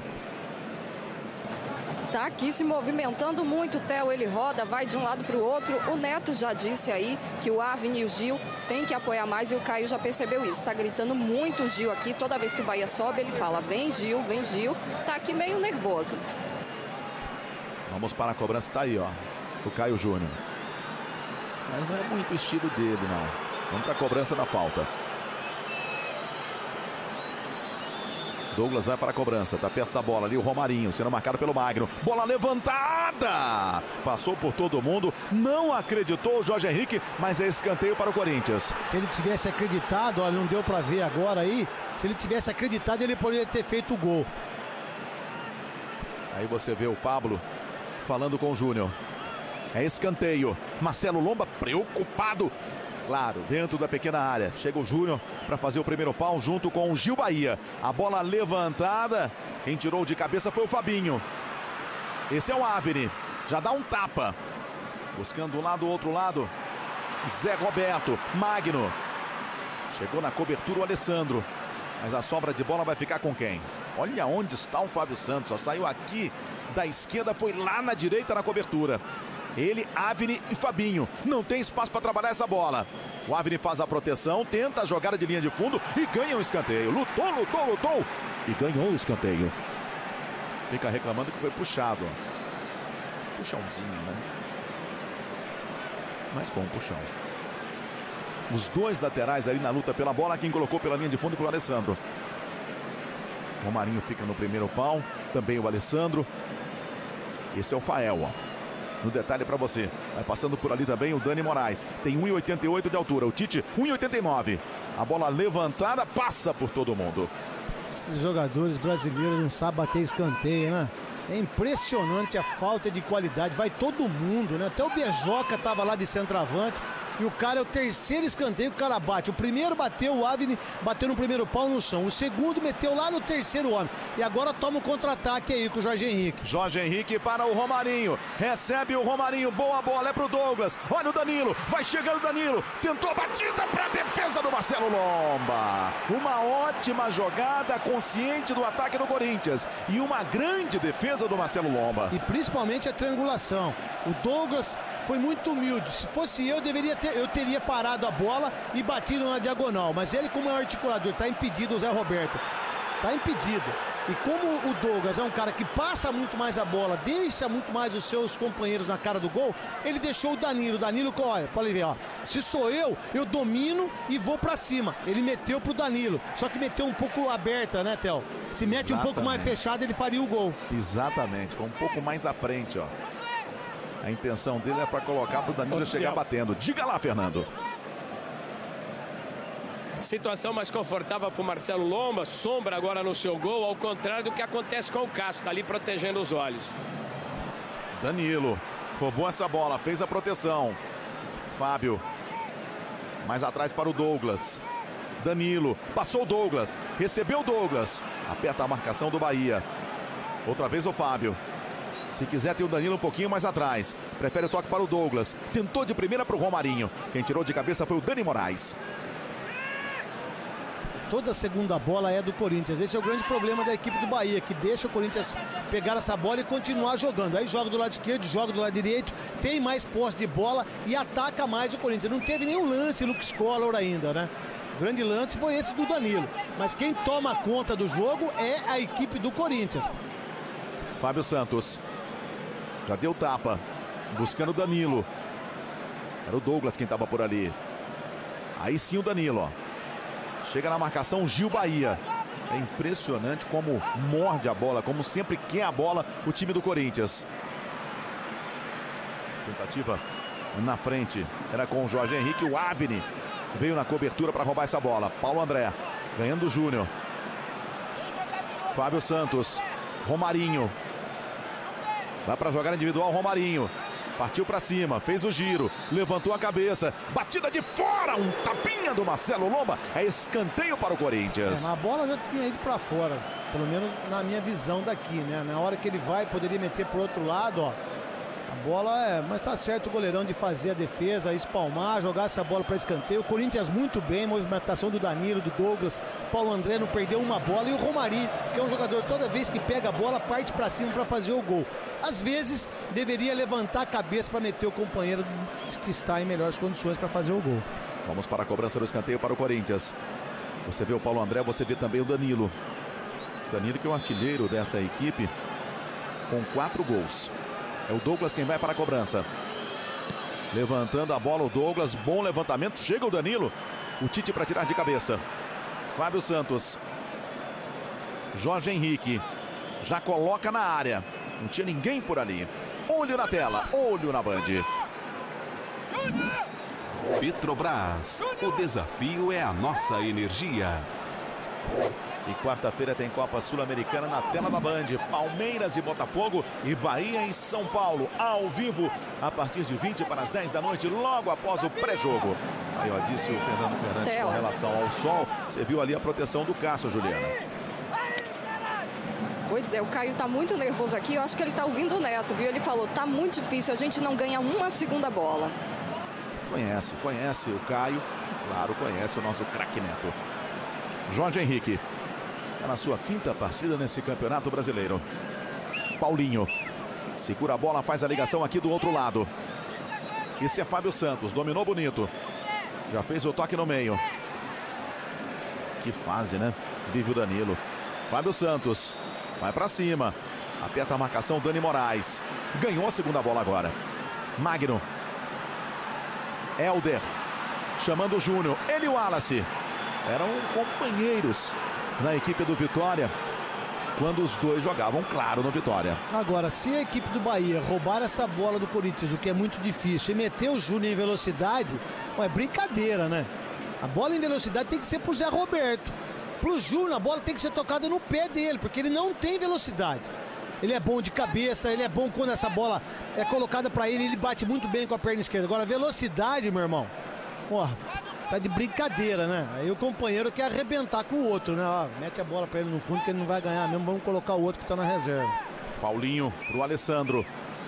Tá aqui se movimentando muito, Theo. Ele roda, vai de um lado para o outro. O Neto já disse aí que o Avni e o Gil tem que apoiar mais e o Caio já percebeu isso. Tá gritando muito o Gil aqui. Toda vez que o Bahia sobe, ele fala: vem Gil, vem Gil. Tá aqui meio nervoso. Vamos para a cobrança, tá aí, ó. O Caio Júnior. Mas não é muito o estilo dele, não. Vamos para a cobrança da falta. Douglas vai para a cobrança, tá perto da bola ali o Romarinho, sendo marcado pelo Magno. Bola levantada! Passou por todo mundo, não acreditou o Jorge Henrique, mas é escanteio para o Corinthians. Se ele tivesse acreditado, olha, não deu para ver agora aí, se ele tivesse acreditado, ele poderia ter feito o gol. Aí você vê o Pablo falando com o Júnior. É escanteio. Marcelo Lomba preocupado. Claro, dentro da pequena área. Chega o Júnior para fazer o primeiro pau junto com o Gil Bahia. A bola levantada. Quem tirou de cabeça foi o Fabinho. Esse é o Avni. Já dá um tapa. Buscando um lado, outro lado. Zé Roberto. Magno. Chegou na cobertura o Alessandro. Mas a sobra de bola vai ficar com quem? Olha onde está o Fábio Santos. Ó, saiu aqui da esquerda, foi lá na direita na cobertura. Ele, Avni e Fabinho. Não tem espaço para trabalhar essa bola. O Avni faz a proteção, tenta a jogada de linha de fundo e ganha um escanteio. Lutou, lutou, lutou e ganhou o escanteio. Fica reclamando que foi puxado. Puxãozinho, né? Mas foi um puxão. Os dois laterais ali na luta pela bola. Quem colocou pela linha de fundo foi o Alessandro. O Marinho fica no primeiro pau. Também o Alessandro. Esse é o Fael, ó. No detalhe para você, vai passando por ali também o Dani Moraes. Tem um e oitenta e oito de altura. O Tite, um e oitenta e nove. A bola levantada passa por todo mundo. Esses jogadores brasileiros não sabem bater escanteio, né? É impressionante a falta de qualidade. Vai todo mundo, né? Até o Bejoca estava lá de centroavante. E o cara é o terceiro escanteio que o cara bate. O primeiro bateu, o Avni bateu no primeiro pau no chão. O segundo meteu lá no terceiro homem. E agora toma o contra-ataque aí com o Jorge Henrique. Jorge Henrique para o Romarinho. Recebe o Romarinho. Boa bola, é pro Douglas. Olha o Danilo. Vai chegando o Danilo. Tentou a batida para a defesa do Marcelo Lomba. Uma ótima jogada, consciente do ataque do Corinthians. E uma grande defesa do Marcelo Lomba. E principalmente a triangulação. O Douglas foi muito humilde. Se fosse eu, deveria ter, eu teria parado a bola e batido na diagonal. Mas ele, como é um articulador, está impedido, o Zé Roberto. Está impedido. E como o Douglas é um cara que passa muito mais a bola, deixa muito mais os seus companheiros na cara do gol, ele deixou o Danilo. O Danilo, olha, pode ver, ó. Se sou eu, eu domino e vou pra cima. Ele meteu pro Danilo. Só que meteu um pouco aberta, né, Theo? Se mete Exatamente. um pouco mais fechado, ele faria o gol. Exatamente. Foi um pouco mais à frente, ó. A intenção dele é para colocar pro Danilo chegar batendo. Diga lá, Fernando. Situação mais confortável para o Marcelo Lomba. Sombra agora no seu gol, ao contrário do que acontece com o Castro. Está ali protegendo os olhos. Danilo roubou essa bola, fez a proteção. Fábio. Mais atrás para o Douglas. Danilo. Passou o Douglas. Recebeu o Douglas. Aperta a marcação do Bahia. Outra vez o Fábio. Se quiser tem o Danilo um pouquinho mais atrás. Prefere o toque para o Douglas. Tentou de primeira para o Romarinho. Quem tirou de cabeça foi o Dani Moraes. toda a segunda bola é do Corinthians. Esse é o grande problema da equipe do Bahia, que deixa o Corinthians pegar essa bola e continuar jogando. Aí joga do lado esquerdo, joga do lado direito, tem mais posse de bola e ataca mais o Corinthians. Não teve nenhum lance Lucas Collor ainda, né? O grande lance foi esse do Danilo. Mas quem toma conta do jogo é a equipe do Corinthians. Fábio Santos. Já deu tapa. Buscando o Danilo. Era o Douglas quem estava por ali. Aí sim o Danilo, ó. Chega na marcação Gil Bahia. É impressionante como morde a bola, como sempre quer a bola o time do Corinthians. Tentativa na frente. Era com o Jorge Henrique. O Avni veio na cobertura para roubar essa bola. Paulo André ganhando o Júnior. Fábio Santos. Romarinho. Vai para jogar individual Romarinho. Partiu para cima, fez o giro, levantou a cabeça, batida de fora, um tapinha do Marcelo Lomba, é escanteio para o Corinthians. É, a bola já tinha ido para fora, pelo menos na minha visão daqui, né? Na hora que ele vai, poderia meter para o outro lado, ó. A bola é, mas tá certo o goleirão de fazer a defesa, espalmar, jogar essa bola para escanteio. O Corinthians muito bem, movimentação do Danilo, do Douglas, Paulo André não perdeu uma bola e o Romarinho, que é um jogador toda vez que pega a bola, parte para cima para fazer o gol. Às vezes deveria levantar a cabeça para meter o companheiro que está em melhores condições para fazer o gol. Vamos para a cobrança do escanteio para o Corinthians. Você vê o Paulo André, você vê também o Danilo. Danilo que é o artilheiro dessa equipe com quatro gols. É o Douglas quem vai para a cobrança. Levantando a bola o Douglas. Bom levantamento. Chega o Danilo. O Tite para tirar de cabeça. Fábio Santos. Jorge Henrique. Já coloca na área. Não tinha ninguém por ali. Olho na tela. Olho na Band. Petrobras. O desafio é a nossa energia. E quarta-feira tem Copa Sul-Americana na tela da Band. Palmeiras e Botafogo e Bahia em São Paulo, ao vivo, a partir de vinte para as dez da noite, logo após o pré-jogo. Aí, ó, disse o Fernando Fernandes com relação ao sol. Você viu ali a proteção do Cássio, Juliana. Pois é, o Caio tá muito nervoso aqui. Eu acho que ele tá ouvindo o Neto, viu? Ele falou, tá muito difícil, a gente não ganha uma segunda bola. Conhece, conhece o Caio. Claro, conhece o nosso craque Neto. Jorge Henrique. Está na sua quinta partida nesse Campeonato Brasileiro. Paulinho. Segura a bola, faz a ligação aqui do outro lado. Esse é Fábio Santos. Dominou bonito. Já fez o toque no meio. Que fase, né? Vive o Danilo. Fábio Santos. Vai para cima. Aperta a marcação Dani Moraes. Ganhou a segunda bola agora. Magno. Helder. Chamando o Júnior. Ele e o Wallace. Eram companheiros na equipe do Vitória quando os dois jogavam, claro, no Vitória. Agora, se a equipe do Bahia roubar essa bola do Corinthians, o que é muito difícil, e meter o Júnior em velocidade, é brincadeira, né? A bola em velocidade tem que ser pro Zé Roberto. Pro Júnior, a bola tem que ser tocada no pé dele, porque ele não tem velocidade. Ele é bom de cabeça, ele é bom quando essa bola é colocada para ele, ele bate muito bem com a perna esquerda. Agora, velocidade, meu irmão, ó, tá de brincadeira, né? Aí o companheiro quer arrebentar com o outro, né? Ó, mete a bola pra ele no fundo que ele não vai ganhar mesmo. Vamos colocar o outro que tá na reserva. Paulinho pro Alessandro.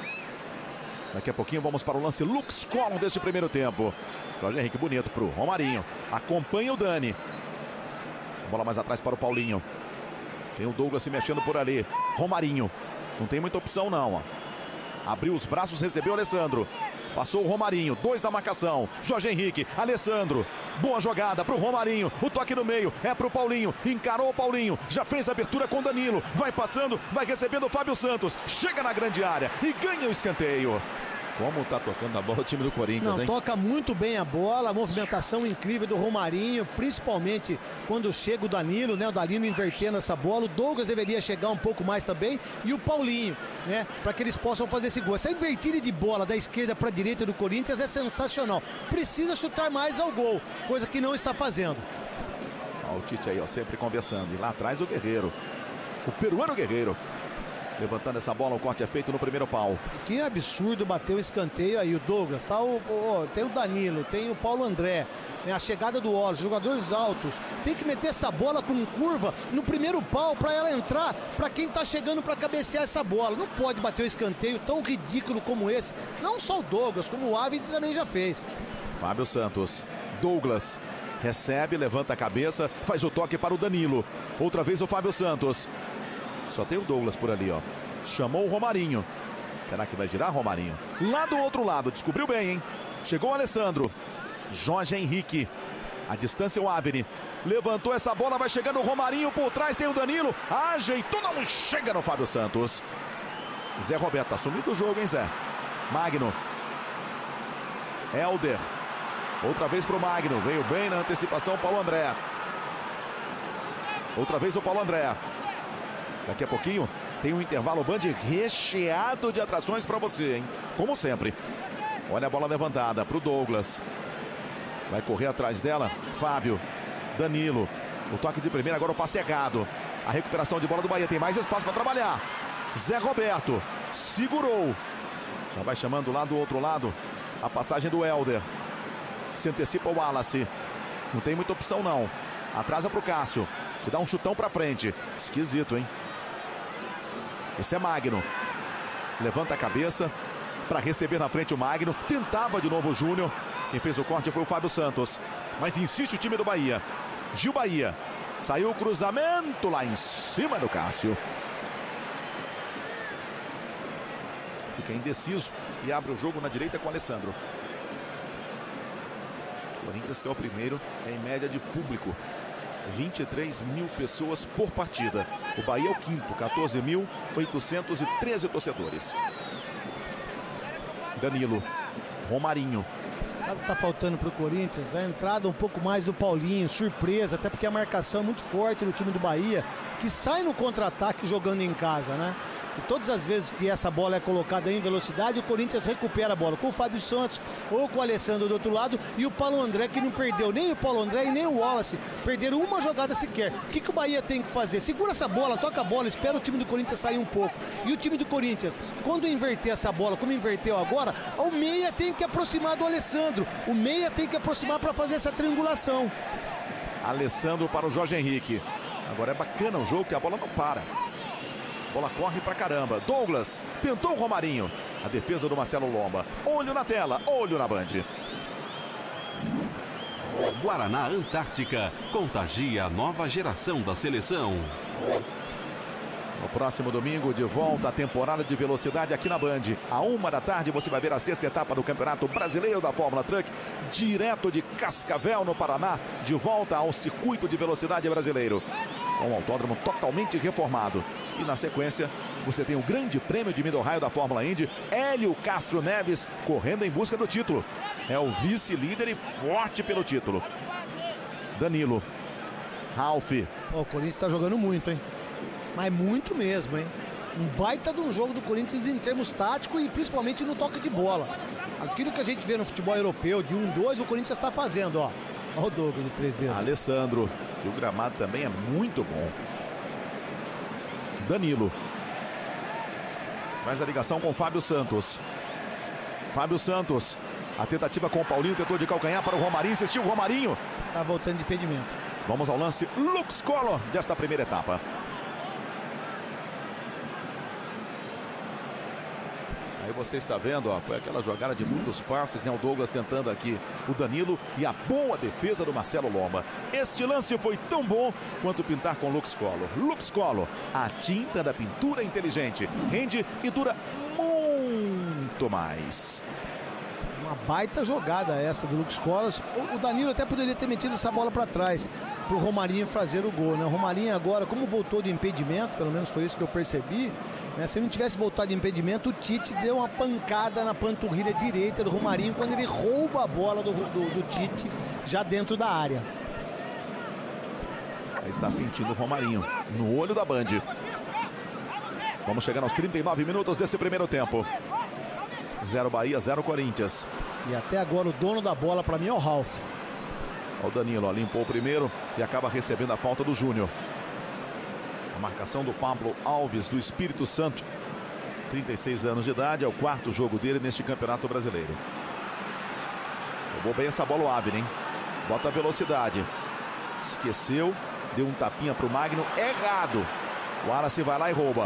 Daqui a pouquinho vamos para o lance Lucas Collor desse primeiro tempo. Jorge Henrique bonito pro Romarinho. Acompanha o Dani. Bola mais atrás para o Paulinho. Tem o Douglas se mexendo por ali. Romarinho. Não tem muita opção não, ó. Abriu os braços, recebeu o Alessandro. Passou o Romarinho, dois da marcação. Jorge Henrique, Alessandro. Boa jogada pro Romarinho. O toque no meio é pro Paulinho. Encarou o Paulinho. Já fez a abertura com Danilo. Vai passando, vai recebendo o Fábio Santos. Chega na grande área e ganha o escanteio. Como tá tocando a bola o time do Corinthians, Não, hein? Toca muito bem a bola, a movimentação incrível do Romarinho, principalmente quando chega o Danilo, né? O Danilo invertendo essa bola. O Douglas deveria chegar um pouco mais também. E o Paulinho, né? Para que eles possam fazer esse gol. Essa invertida de bola da esquerda para a direita do Corinthians é sensacional. Precisa chutar mais ao gol, coisa que não está fazendo. Ó, o Tite aí, ó, sempre conversando. E lá atrás o Guerreiro. O peruano Guerreiro. Levantando essa bola, o corte é feito no primeiro pau. Que absurdo bater o escanteio aí. O Douglas, tá o, o, tem o Danilo, tem o Paulo André, né, a chegada do Wallace, jogadores altos. Tem que meter essa bola com curva no primeiro pau para ela entrar para quem tá chegando para cabecear essa bola. Não pode bater o escanteio tão ridículo como esse. Não só o Douglas, como o Avni também já fez. Fábio Santos, Douglas, Recebe, levanta a cabeça, faz o toque para o Danilo. Outra vez o Fábio Santos. Só tem o Douglas por ali, ó. Chamou o Romarinho. Será que vai girar, Romarinho? Lá do outro lado, descobriu bem, hein? Chegou o Alessandro. Jorge Henrique. A distância é o Avni. Levantou essa bola, vai chegando o Romarinho. Por trás tem o Danilo. Ajeitou, não chega no Fábio Santos. Zé Roberto assumindo o jogo, hein, Zé? Magno. Helder. Outra vez para o Magno. Veio bem na antecipação o Paulo André. Outra vez o Paulo André. Daqui a pouquinho tem um intervalo Band recheado de atrações para você, hein? Como sempre. Olha a bola levantada para o Douglas. Vai correr atrás dela. Fábio. Danilo. O toque de primeira, agora o passe errado. A recuperação de bola do Bahia. Tem mais espaço para trabalhar. Zé Roberto. Segurou. Já vai chamando lá do outro lado a passagem do Helder. Se antecipa o Wallace. Não tem muita opção, não. Atrasa para o Cássio, que dá um chutão para frente. Esquisito, hein? Esse é Magno. Levanta a cabeça para receber na frente o Magno. Tentava de novo o Júnior. Quem fez o corte foi o Fábio Santos. Mas insiste o time do Bahia. Gil Bahia. Saiu o cruzamento lá em cima do Cássio. Fica indeciso e abre o jogo na direita com o Alessandro. Corinthians, que é o primeiro, é em média de público. vinte e três mil pessoas por partida. O Bahia é o quinto, quatorze mil oitocentos e treze torcedores. Danilo. Romarinho. Tá faltando para o Corinthians a entrada um pouco mais do Paulinho, surpresa, até porque a marcação é muito forte no time do Bahia, que sai no contra-ataque jogando em casa, né? E todas as vezes que essa bola é colocada em velocidade, o Corinthians recupera a bola com o Fábio Santos ou com o Alessandro do outro lado, e o Paulo André, que não perdeu nem o Paulo André e nem o Wallace, perderam uma jogada sequer. O que, que o Bahia tem que fazer? Segura essa bola, toca a bola, espera o time do Corinthians sair um pouco. E o time do Corinthians, quando inverter essa bola, como inverteu agora, o meia tem que aproximar do Alessandro. O meia tem que aproximar para fazer essa triangulação. Alessandro para o Jorge Henrique. Agora é bacana o jogo, que a bola não para. Bola corre pra caramba. Douglas tentou o Romarinho. A defesa do Marcelo Lomba. Olho na tela, olho na Band. Guaraná Antártica. Contagia a nova geração da seleção. No próximo domingo, de volta à temporada de velocidade aqui na Band. À uma da tarde, você vai ver a sexta etapa do Campeonato Brasileiro da Fórmula Truck, direto de Cascavel, no Paraná, de volta ao circuito de velocidade brasileiro. Com um autódromo totalmente reformado. E na sequência, você tem o grande prêmio de Mid-Ohio da Fórmula Indy, Hélio Castro Neves, correndo em busca do título. É o vice-líder e forte pelo título. Danilo. Ralf. Oh, o Corinthians está jogando muito, hein? Mas muito mesmo, hein? Um baita de um jogo do Corinthians em termos táticos e principalmente no toque de bola. Aquilo que a gente vê no futebol europeu de um dois, o Corinthians está fazendo, ó. Olha o Douglas de três dedos. Alessandro. E o gramado também é muito bom. Danilo. Faz a ligação com o Fábio Santos. Fábio Santos. A tentativa com o Paulinho, tentou de calcanhar para o Romarinho, insistiu o Romarinho. Tá voltando de impedimento. Vamos ao lance Lux Collor desta primeira etapa. Aí você está vendo, ó, foi aquela jogada de muitos passes, né? O Douglas tentando aqui o Danilo e a boa defesa do Marcelo Lomba. Este lance foi tão bom quanto pintar com Lux Collor. Lux Collor, a tinta da pintura inteligente. Rende e dura muito mais. Uma baita jogada essa do Lux Collor. O Danilo até poderia ter metido essa bola para trás para o Romarinho fazer o gol, né? O Romarinho agora, como voltou de impedimento, pelo menos foi isso que eu percebi, né? Se ele não tivesse voltado de impedimento, o Tite deu uma pancada na panturrilha direita do Romarinho quando ele rouba a bola do, do, do Tite já dentro da área. Aí está sentindo o Romarinho no olho da Band. Vamos chegando aos trinta e nove minutos desse primeiro tempo. Zero Bahia, zero Corinthians. E até agora o dono da bola para mim é o Ralf. O Danilo ó, limpou o primeiro e acaba recebendo a falta do Júnior. A marcação do Pablo Alves do Espírito Santo. trinta e seis anos de idade, é o quarto jogo dele neste Campeonato Brasileiro. Roubou bem essa bola o Avni, hein? Bota a velocidade. Esqueceu, deu um tapinha para o Magno, errado. O Wallace vai lá e rouba.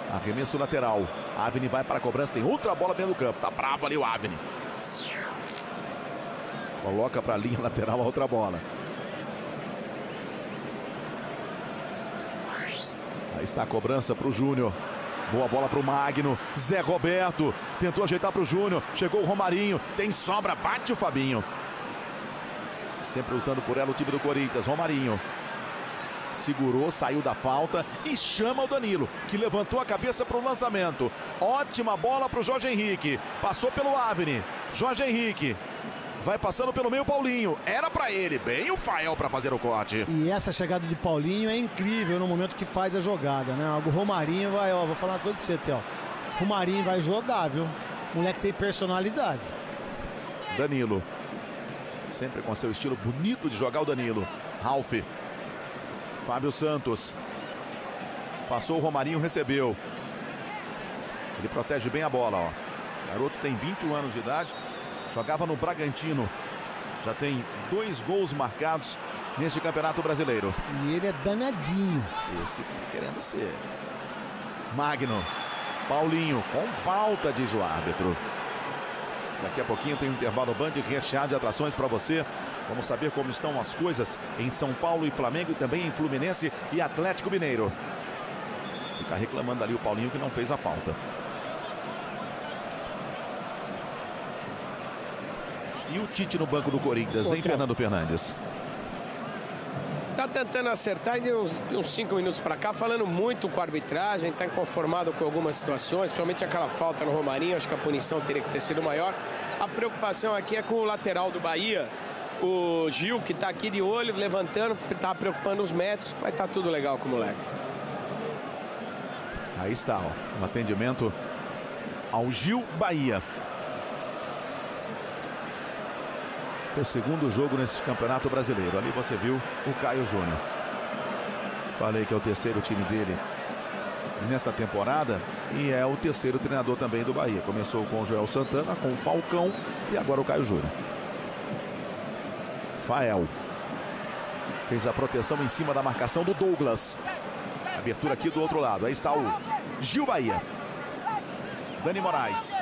Arremesso lateral. Avni vai para a cobrança, tem outra bola dentro do campo. Tá bravo ali o Avni. Coloca para a linha lateral a outra bola. Aí está a cobrança para o Júnior. Boa bola para o Magno. Zé Roberto tentou ajeitar para o Júnior. Chegou o Romarinho. Tem sobra, bate o Fabinho. Sempre lutando por ela o time do Corinthians. Romarinho segurou, saiu da falta e chama o Danilo, que levantou a cabeça para o lançamento. Ótima bola para o Jorge Henrique. Passou pelo Avni. Jorge Henrique vai passando pelo meio Paulinho. Era para ele. Bem o Fael para fazer o corte. E essa chegada de Paulinho é incrível no momento que faz a jogada, né? O Romarinho vai, ó, vou falar uma coisa para você, Theo. O Romarinho vai jogar, viu? O moleque tem personalidade. Danilo. Sempre com seu estilo bonito de jogar o Danilo. Ralf. Fábio Santos. Passou o Romarinho, recebeu. Ele protege bem a bola, ó. O garoto tem vinte e um anos de idade. Jogava no Bragantino. Já tem dois gols marcados neste Campeonato Brasileiro. E ele é danadinho. Esse tá querendo ser. Magno. Paulinho com falta, diz o árbitro. Daqui a pouquinho tem um intervalo Band recheado de atrações para você. Vamos saber como estão as coisas em São Paulo e Flamengo, e também em Fluminense e Atlético Mineiro. Fica reclamando ali o Paulinho que não fez a falta. E o Tite no banco do Corinthians, hein, Fernando Fernandes? Tá tentando acertar e de uns, uns cinco minutos para cá, falando muito com a arbitragem, tá inconformado com algumas situações, principalmente aquela falta no Romarinho. Acho que a punição teria que ter sido maior. A preocupação aqui é com o lateral do Bahia, o Gil, que tá aqui de olho, levantando, tá preocupando os médicos, mas tá tudo legal com o moleque. Aí está, ó, um atendimento ao Gil Bahia. Seu segundo jogo nesse Campeonato Brasileiro. Ali você viu o Caio Júnior. Falei que é o terceiro time dele nesta temporada e é o terceiro treinador também do Bahia. Começou com o Joel Santana, com o Falcão e agora o Caio Júnior. Fael fez a proteção em cima da marcação do Douglas. Abertura aqui do outro lado. Aí está o Gil Bahia. Dani Moraes.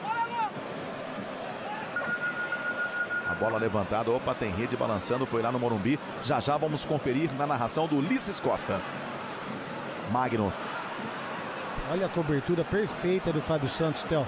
A bola levantada, opa, tem rede balançando, foi lá no Morumbi. Já já vamos conferir na narração do Ulisses Costa. Magno. Olha a cobertura perfeita do Fábio Santos, Theo.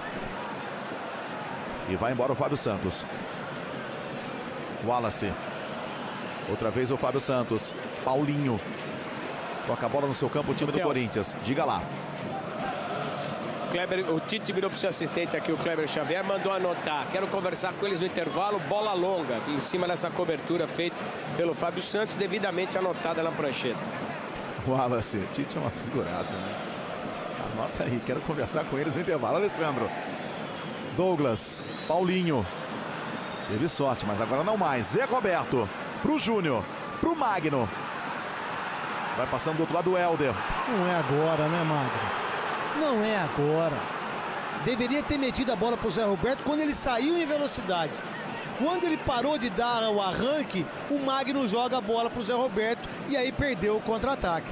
E vai embora o Fábio Santos. Wallace. Outra vez o Fábio Santos. Paulinho. Toca a bola no seu campo, o time do Corinthians. Diga lá. Kleber, o Tite virou para o seu assistente aqui, o Kleber Xavier, mandou anotar. Quero conversar com eles no intervalo, bola longa, em cima dessa cobertura feita pelo Fábio Santos, devidamente anotada na prancheta. Wallace, Tite é uma figuraça, né? Anota aí, quero conversar com eles no intervalo. Alessandro. Douglas, Paulinho. Teve sorte, mas agora não mais. Zé Roberto, pro Júnior, pro Magno. Vai passando do outro lado o Helder. Não é agora, né, Magno? Não é agora. Deveria ter metido a bola para o Zé Roberto quando ele saiu em velocidade. Quando ele parou de dar o arranque, o Magno joga a bola para o Zé Roberto e aí perdeu o contra-ataque.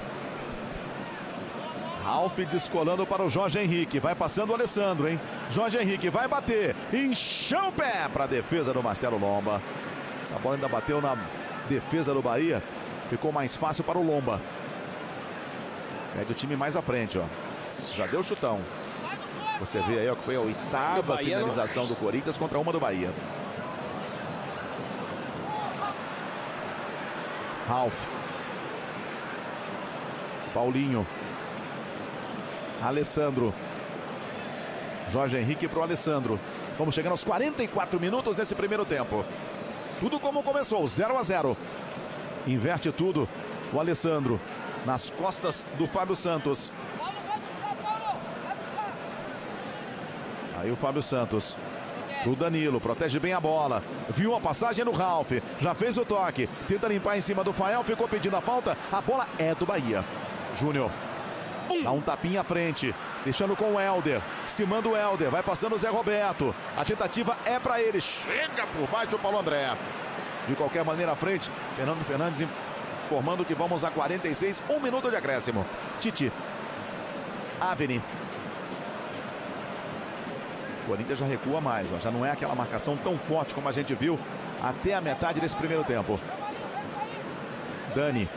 Ralf descolando para o Jorge Henrique. Vai passando o Alessandro, hein? Jorge Henrique vai bater. Encheu o pé para a defesa do Marcelo Lomba. Essa bola ainda bateu na defesa do Bahia. Ficou mais fácil para o Lomba. Pede o time mais à frente, ó. Já deu chutão. Você vê aí, ó, que foi a oitava finalização do Corinthians contra uma do Bahia. Ralf. Paulinho. Alessandro. Jorge Henrique para o Alessandro. Vamos chegando aos quarenta e quatro minutos desse primeiro tempo. Tudo como começou, zero a zero. Inverte tudo o Alessandro nas costas do Fábio Santos. Aí o Fábio Santos. O Danilo protege bem a bola. Viu a passagem no Ralf. Já fez o toque. Tenta limpar em cima do Fael. Ficou pedindo a falta. A bola é do Bahia. Júnior. Dá um tapinha à frente. Deixando com o Helder. Se manda o Helder. Vai passando o Zé Roberto. A tentativa é para ele. Chega por baixo o Paulo André. De qualquer maneira à frente. Fernando Fernandes informando que vamos a quarenta e seis. Um minuto de acréscimo. Tite. Avni. O Corinthians já recua mais, ó. Já não é aquela marcação tão forte como a gente viu até a metade desse primeiro tempo. Dani.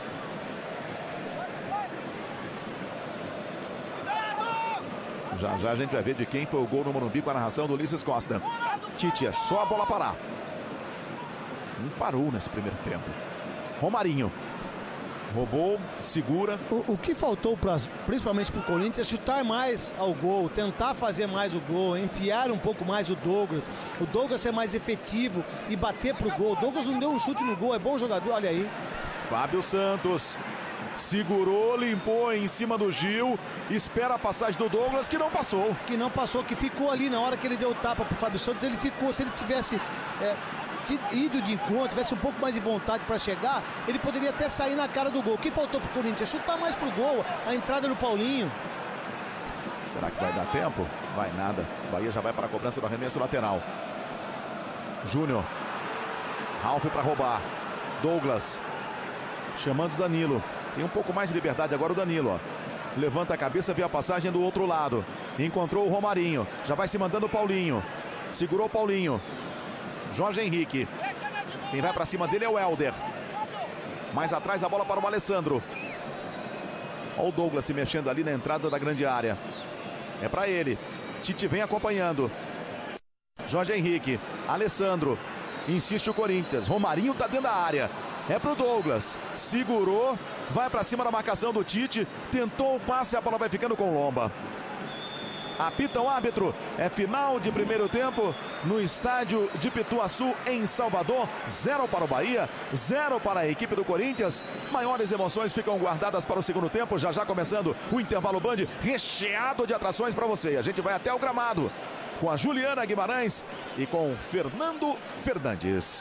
Já já a gente vai ver de quem foi o gol no Morumbi com a narração do Ulisses Costa. Tite, é só a bola parar. Não parou nesse primeiro tempo. Romarinho. Roubou, segura. O, o que faltou, pra, principalmente para o Corinthians, é chutar mais ao gol, tentar fazer mais o gol, enfiar um pouco mais o Douglas. O Douglas ser mais efetivo e bater pro gol. O Douglas não deu um chute no gol, é bom jogador, olha aí. Fábio Santos. Segurou, limpou em cima do Gil. Espera a passagem do Douglas, que não passou. Que não passou, que ficou ali na hora que ele deu o tapa pro Fábio Santos. Ele ficou, se ele tivesse é, ido de encontro, tivesse um pouco mais de vontade para chegar, ele poderia até sair na cara do gol. O que faltou pro Corinthians? Chutar mais pro gol, a entrada do Paulinho. Será que vai dar tempo? Vai nada. Bahia já vai para a cobrança do arremesso lateral. Júnior. Ralf para roubar. Douglas. Chamando o Danilo. Tem um pouco mais de liberdade agora o Danilo, ó. Levanta a cabeça, vê a passagem do outro lado. Encontrou o Romarinho. Já vai se mandando o Paulinho. Segurou o Paulinho. Jorge Henrique. Quem vai para cima dele é o Helder. Mais atrás a bola para o Alessandro. Olha o Douglas se mexendo ali na entrada da grande área. É para ele. Tite vem acompanhando. Jorge Henrique. Alessandro. Insiste o Corinthians. Romarinho tá dentro da área. É pro Douglas. Segurou. Vai para cima da marcação do Tite. Tentou o passe. A bola vai ficando com o Lomba. Apita o árbitro. É final de primeiro tempo no estádio de Pituaçu, em Salvador. Zero para o Bahia, zero para a equipe do Corinthians. Maiores emoções ficam guardadas para o segundo tempo. Já já começando o intervalo Band, recheado de atrações para você. A gente vai até o gramado com a Juliana Guimarães e com Fernando Fernandes.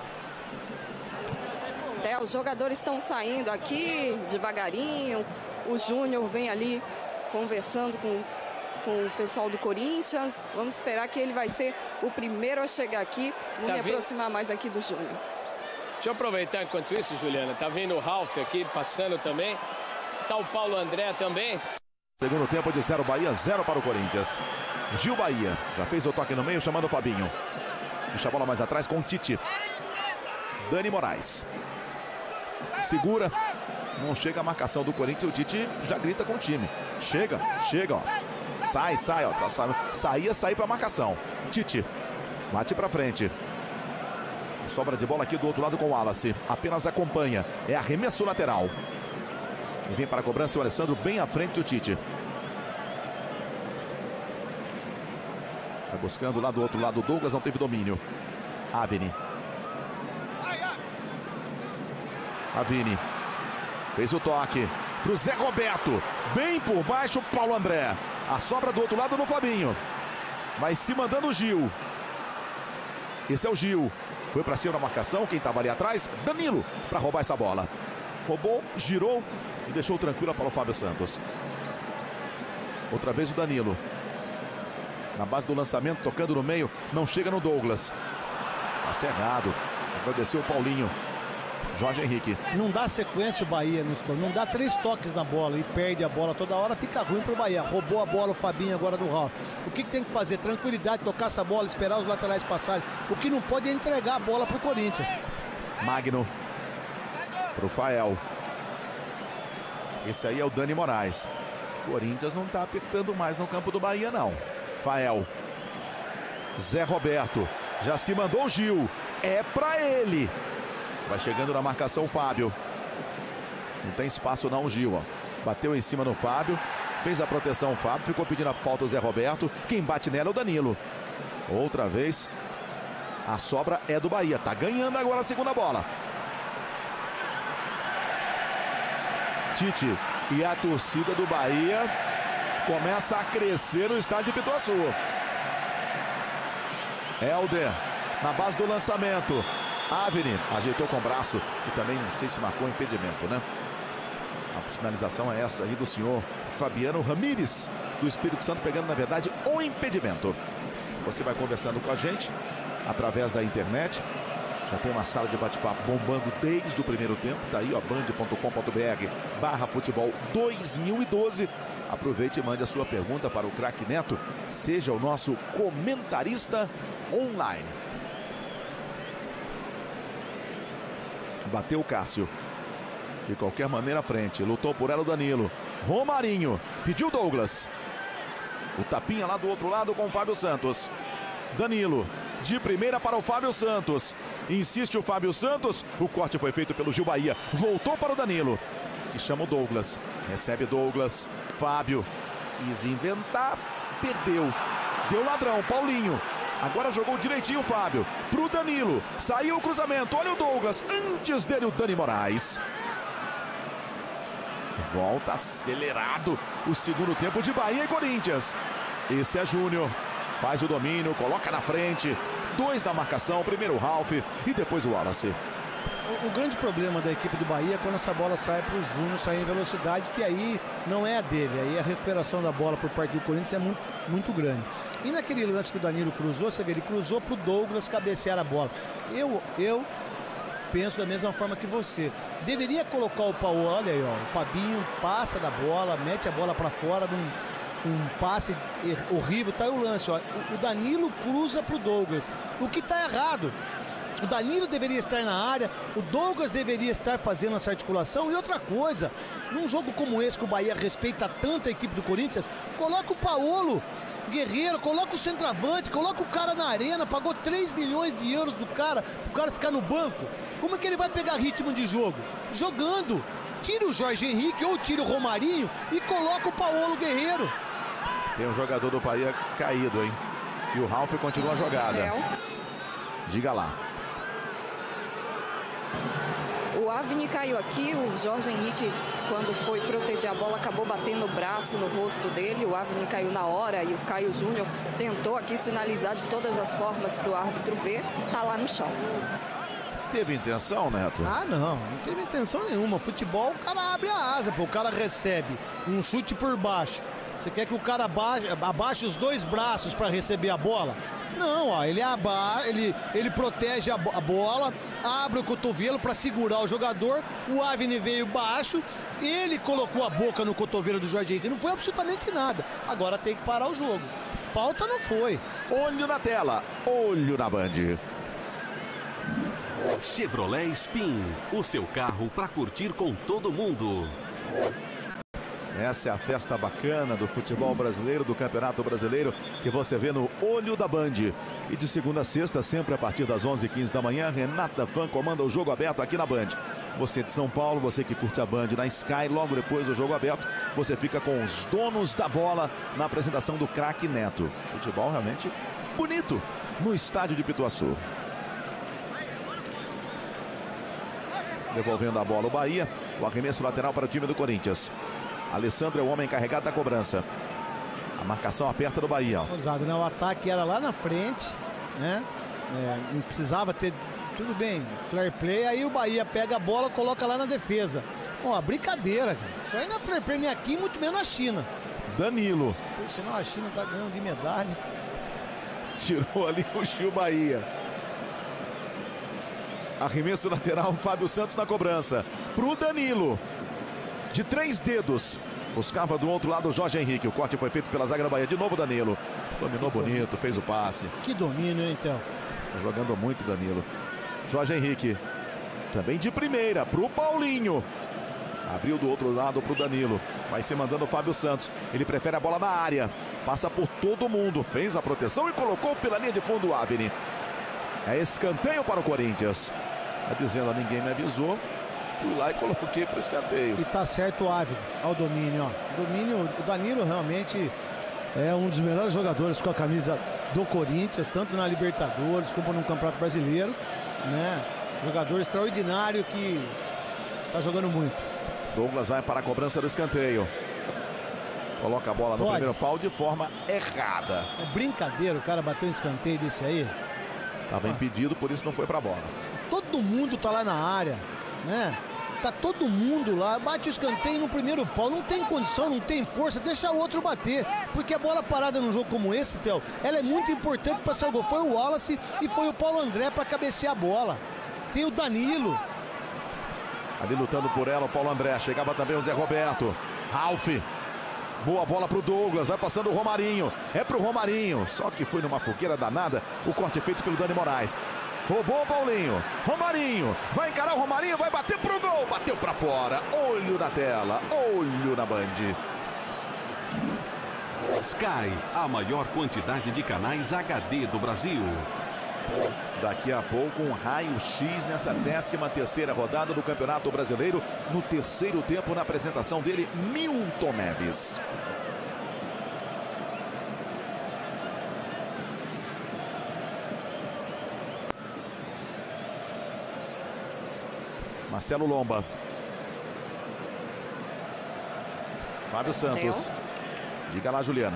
É, os jogadores estão saindo aqui devagarinho. O Júnior vem ali conversando com, com o pessoal do Corinthians. Vamos esperar que ele vai ser o primeiro a chegar aqui. Vou Tá me vindo? aproximar mais aqui do Júnior. Deixa eu aproveitar enquanto isso, Juliana. Tá vendo o Ralf aqui passando também. Tá o Paulo André também. Segundo tempo de zero Bahia, zero para o Corinthians. Gil Bahia já fez o toque no meio, chamando o Fabinho. Deixa a bola mais atrás com o Tite. Dani Moraes. Segura. Não chega a marcação do Corinthians. O Tite já grita com o time. Chega, chega, ó. Sai, sai, ó. Saía, sair para a marcação. Tite. Bate para frente. Sobra de bola aqui do outro lado com o Wallace. Apenas acompanha. É arremesso lateral. E vem para a cobrança o Alessandro bem à frente do Tite. Vai buscando lá do outro lado o Douglas. Não teve domínio. Avni. Avni. Fez o toque pro Zé Roberto. Bem por baixo o Paulo André. A sobra do outro lado no Fabinho. Vai se mandando o Gil. Esse é o Gil. Foi para cima da marcação. Quem estava ali atrás? Danilo. Para roubar essa bola. Roubou, girou e deixou tranquila para o Fábio Santos. Outra vez o Danilo. Na base do lançamento, tocando no meio. Não chega no Douglas. Passe errado. Agradeceu o Paulinho. Jorge Henrique. Não dá sequência o Bahia, não dá três toques na bola e perde a bola toda hora, fica ruim pro Bahia. Roubou a bola o Fabinho agora do Ralf. O que, que tem que fazer? Tranquilidade, tocar essa bola, esperar os laterais passarem. O que não pode é entregar a bola pro Corinthians. Magno. Pro Fael. Esse aí é o Dani Moraes. O Corinthians não tá apertando mais no campo do Bahia, não. Fael. Zé Roberto. Já se mandou o Gil. É pra ele. Vai chegando na marcação o Fábio. Não tem espaço não o Gil, ó. Bateu em cima no Fábio. Fez a proteção o Fábio. Ficou pedindo a falta o Zé Roberto. Quem bate nela é o Danilo. Outra vez. A sobra é do Bahia. Tá ganhando agora a segunda bola. Tite e a torcida do Bahia começa a crescer no estádio de Pituaçu. Helder na base do lançamento. Avni ajeitou com o braço e também não sei se marcou impedimento, né? A sinalização é essa aí do senhor Fabiano Ramírez, do Espírito Santo, pegando na verdade o impedimento. Você vai conversando com a gente através da internet. Já tem uma sala de bate-papo bombando desde o primeiro tempo. Tá aí, ó, band ponto com ponto br barra futebol dois mil e doze. Aproveite e mande a sua pergunta para o craque Neto. Seja o nosso comentarista online. Bateu o Cássio. De qualquer maneira à frente. Lutou por ela o Danilo. Romarinho. Pediu Douglas. O tapinha lá do outro lado com o Fábio Santos. Danilo. De primeira para o Fábio Santos. Insiste o Fábio Santos. O corte foi feito pelo Gil Bahia. Voltou para o Danilo. Que chama o Douglas. Recebe Douglas. Fábio. Quis inventar. Perdeu. Deu ladrão. Paulinho. Agora jogou direitinho o Fábio. Pro Danilo. Saiu o cruzamento. Olha o Douglas. Antes dele o Dani Moraes. Volta acelerado o segundo tempo de Bahia e Corinthians. Esse é Júnior. Faz o domínio. Coloca na frente. Dois na marcação. Primeiro o Ralf e depois o Wallace. O, o grande problema da equipe do Bahia é quando essa bola sai para o Júnior sair em velocidade, que aí não é a dele. Aí a recuperação da bola por parte do Corinthians é muito, muito grande. E naquele lance que o Danilo cruzou, você vê, ele cruzou para o Douglas cabecear a bola. Eu, eu penso da mesma forma que você. Deveria colocar o Paulo, olha aí, ó, o Fabinho passa da bola, mete a bola para fora de um, um passe horrível. Tá aí o lance, ó. O, o Danilo cruza para o Douglas. O que está errado? O Danilo deveria estar na área, o Douglas deveria estar fazendo essa articulação. E outra coisa, num jogo como esse que o Bahia respeita tanto a equipe do Corinthians, coloca o Paolo Guerreiro, coloca o centroavante, coloca o cara na arena, pagou três milhões de euros do cara, pro cara ficar no banco. Como é que ele vai pegar ritmo de jogo? Jogando. Tira o Jorge Henrique ou tira o Romarinho e coloca o Paolo Guerreiro. Tem um jogador do Bahia caído, hein? E o Ralf continua a jogada. Diga lá. O Avni caiu aqui, o Jorge Henrique, quando foi proteger a bola, acabou batendo o braço no rosto dele. O Avni caiu na hora e o Caio Júnior tentou aqui sinalizar de todas as formas para o árbitro ver. Tá lá no chão. Teve intenção, Neto? Ah, não, não teve intenção nenhuma. Futebol, o cara abre a asa, pô. O cara recebe um chute por baixo. Você quer que o cara abaixe, abaixe os dois braços para receber a bola? Não, ó, ele, aba, ele, ele protege a, a bola, abre o cotovelo para segurar o jogador. O Avni veio baixo, ele colocou a boca no cotovelo do Jorge Henrique. Não foi absolutamente nada. Agora tem que parar o jogo. Falta não foi. Olho na tela, olho na Band. Chevrolet Spin, o seu carro para curtir com todo mundo. Essa é a festa bacana do futebol brasileiro, do Campeonato Brasileiro, que você vê no Olho da Band. E de segunda a sexta, sempre a partir das onze e quinze da manhã, Renata Fã comanda o Jogo Aberto aqui na Band. Você de São Paulo, você que curte a Band na Sky, logo depois do Jogo Aberto, você fica com os donos da bola na apresentação do craque Neto. Futebol realmente bonito no estádio de Pituaçu. Devolvendo a bola o Bahia, o arremesso lateral para o time do Corinthians. Alessandro é o homem encarregado da cobrança. A marcação aperta do Bahia. Ousado, né? O ataque era lá na frente, né? É, não precisava ter, tudo bem, fair play. Aí o Bahia pega a bola, coloca lá na defesa. Ó, brincadeira, cara. Isso aí não é fair play nem aqui, muito menos na China. Danilo. Pô, senão a China tá ganhando de medalha. Tirou ali o Gil Bahia. Arremesso lateral, Fábio Santos na cobrança. Pro Danilo. De três dedos. Buscava do outro lado o Jorge Henrique. O corte foi feito pela zaga da Bahia. De novo Danilo. Dominou que bonito, domínio. Fez o passe. Que domínio, hein, então. Tá jogando muito Danilo. Jorge Henrique. Também de primeira pro Paulinho. Abriu do outro lado pro Danilo. Vai se mandando o Fábio Santos. Ele prefere a bola na área. Passa por todo mundo. Fez a proteção e colocou pela linha de fundo o Avni. É escanteio para o Corinthians. Tá dizendo, ninguém me avisou. Fui lá e coloquei para o escanteio. E tá certo o Avni. Olha o domínio, ó. O domínio, o Danilo realmente é um dos melhores jogadores com a camisa do Corinthians, tanto na Libertadores como no Campeonato Brasileiro, né? Jogador extraordinário que tá jogando muito. Douglas vai para a cobrança do escanteio. Coloca a bola no Pode. primeiro pau de forma errada. É brincadeira, o cara bateu um escanteio desse aí. Tava ah. impedido, por isso não foi para a bola. Todo mundo tá lá na área, né? Tá todo mundo lá, bate o escanteio no primeiro pau, não tem condição, não tem força, deixa o outro bater, porque a bola parada num jogo como esse, Theo, ela é muito importante para sair o gol. Foi o Wallace e foi o Paulo André para cabecear a bola. Tem o Danilo. Ali lutando por ela, o Paulo André, chegava também o Zé Roberto. Ralf Boa bola pro Douglas, vai passando o Romarinho. É pro Romarinho, só que foi numa fogueira danada o corte feito pelo Dani Moraes. Roubou o Paulinho, Romarinho, vai encarar o Romarinho, vai bater pro gol, bateu pra fora. Olho na tela, olho na Band. Sky, a maior quantidade de canais H D do Brasil. Daqui a pouco um raio-x nessa décima terceira rodada do Campeonato Brasileiro. No terceiro tempo, na apresentação dele, Milton Neves. Marcelo Lomba. Fábio Santos. Diga lá, Juliana.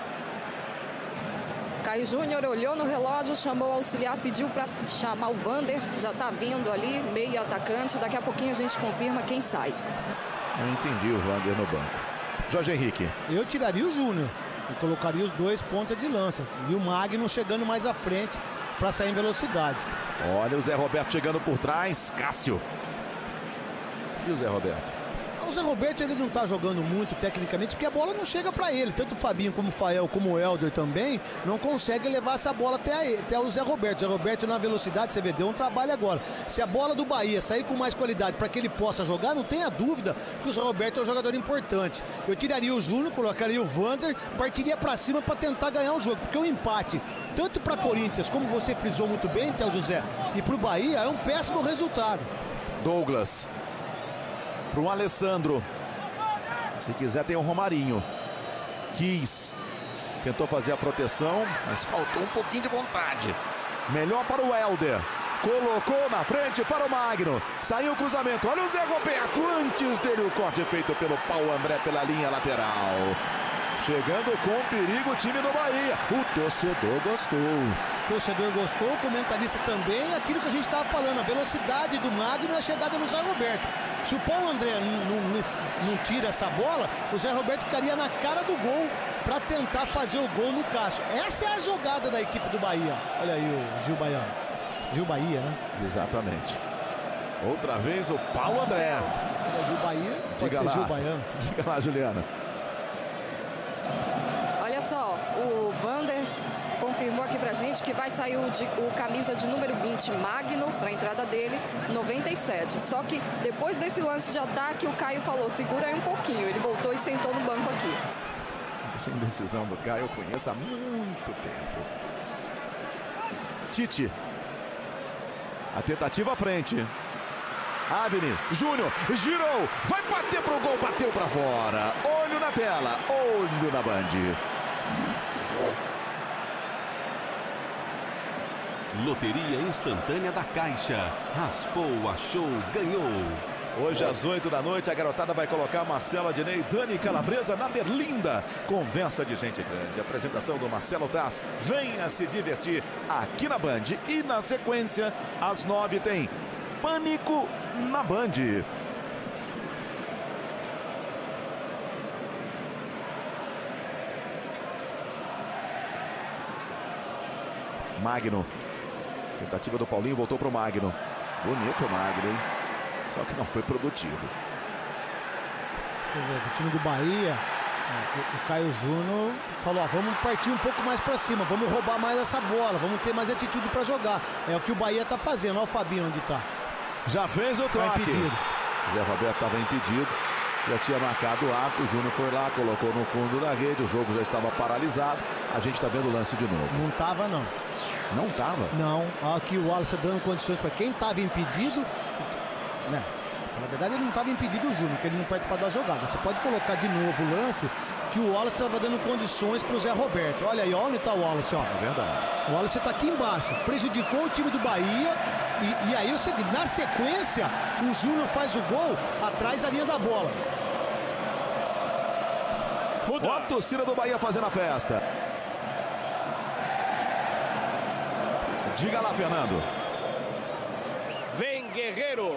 Caio Júnior olhou no relógio, chamou o auxiliar, pediu para chamar o Vander. Já está vindo ali, meio atacante. Daqui a pouquinho a gente confirma quem sai. Eu entendi o Vander no banco. Jorge Henrique. Eu tiraria o Júnior e colocaria os dois pontas de lança. E o Magno chegando mais à frente para sair em velocidade. Olha o Zé Roberto chegando por trás. Cássio. E o Zé Roberto? O Zé Roberto ele não está jogando muito tecnicamente porque a bola não chega para ele. Tanto o Fabinho como o Fael, como o Helder também, não consegue levar essa bola até, a, até o Zé Roberto. O Zé Roberto na velocidade, você vê, deu um trabalho agora. Se a bola do Bahia sair com mais qualidade para que ele possa jogar, não tenha dúvida que o Zé Roberto é um jogador importante. Eu tiraria o Júnior, colocaria o Vander, partiria para cima para tentar ganhar o jogo. Porque o empate, tanto para Corinthians, como você frisou muito bem, Théo José, e para o Bahia, é um péssimo resultado. Douglas. Para o Alessandro. Se quiser tem o Romarinho. Quis. Tentou fazer a proteção, mas faltou um pouquinho de vontade. Melhor para o Helder. Colocou na frente para o Magno. Saiu o cruzamento. Olha o Zé Roberto. Antes dele o corte feito pelo Paulo André pela linha lateral. Chegando com perigo o time do Bahia. O torcedor gostou. O torcedor gostou, o comentarista também. Aquilo que a gente estava falando, a velocidade do Magno e a chegada no Zé Roberto. Se o Paulo André não, não, não tira essa bola, o Zé Roberto ficaria na cara do gol para tentar fazer o gol no Cássio. Essa é a jogada da equipe do Bahia. Olha aí o Gil Baiano. Gil Bahia, né? Exatamente. Outra vez o Paulo André. Se é Gil Bahia, pode Diga ser lá. Gil Baiano. Diga lá, Juliana. Olha só, o Vander confirmou aqui pra gente que vai sair o, de, o camisa de número vinte, Magno, para a entrada dele, noventa e sete. Só que depois desse lance de ataque, o Caio falou, segura aí um pouquinho. Ele voltou e sentou no banco aqui. Essa indecisão do Caio eu conheço há muito tempo. Tite. A tentativa à frente. Avni, Júnior, girou, vai bater pro gol, bateu pra fora. Olho na tela, olho na Band. Loteria instantânea da Caixa. Raspou, achou, ganhou. Hoje às oito da noite a garotada vai colocar Marcelo Adnei e Dani Calabresa na Berlinda. Conversa de gente grande. Apresentação do Marcelo Taz. Venha se divertir aqui na Band. E na sequência, às nove tem Pânico na Band. Magno. Tentativa do Paulinho, voltou para o Magno. Bonito o Magno, hein? Só que não foi produtivo. Você vê, o time do Bahia, o, o Caio Júnior falou, ah, vamos partir um pouco mais para cima, vamos roubar mais essa bola, vamos ter mais atitude para jogar. É o que o Bahia tá fazendo. Olha o Fabinho onde tá. Já fez o troque. Tá Zé Roberto estava impedido. Já tinha marcado o arco. O Júnior foi lá, colocou no fundo da rede. O jogo já estava paralisado. A gente está vendo o lance de novo. Não tava, não. Não tava? Não. Aqui o Wallace dando condições para quem estava impedido. Né? Na verdade, ele não estava impedido o Júnior, porque ele não participou da jogada. Você pode colocar de novo o lance que o Wallace estava dando condições para o Zé Roberto. Olha aí, onde está o Wallace, ó. É verdade. O Wallace está aqui embaixo. Prejudicou o time do Bahia. E, e aí, o seguinte, na sequência, o Júnior faz o gol atrás da linha da bola. Ó a torcida do Bahia fazendo a festa. Diga lá, Fernando. Vem, Guerreiro.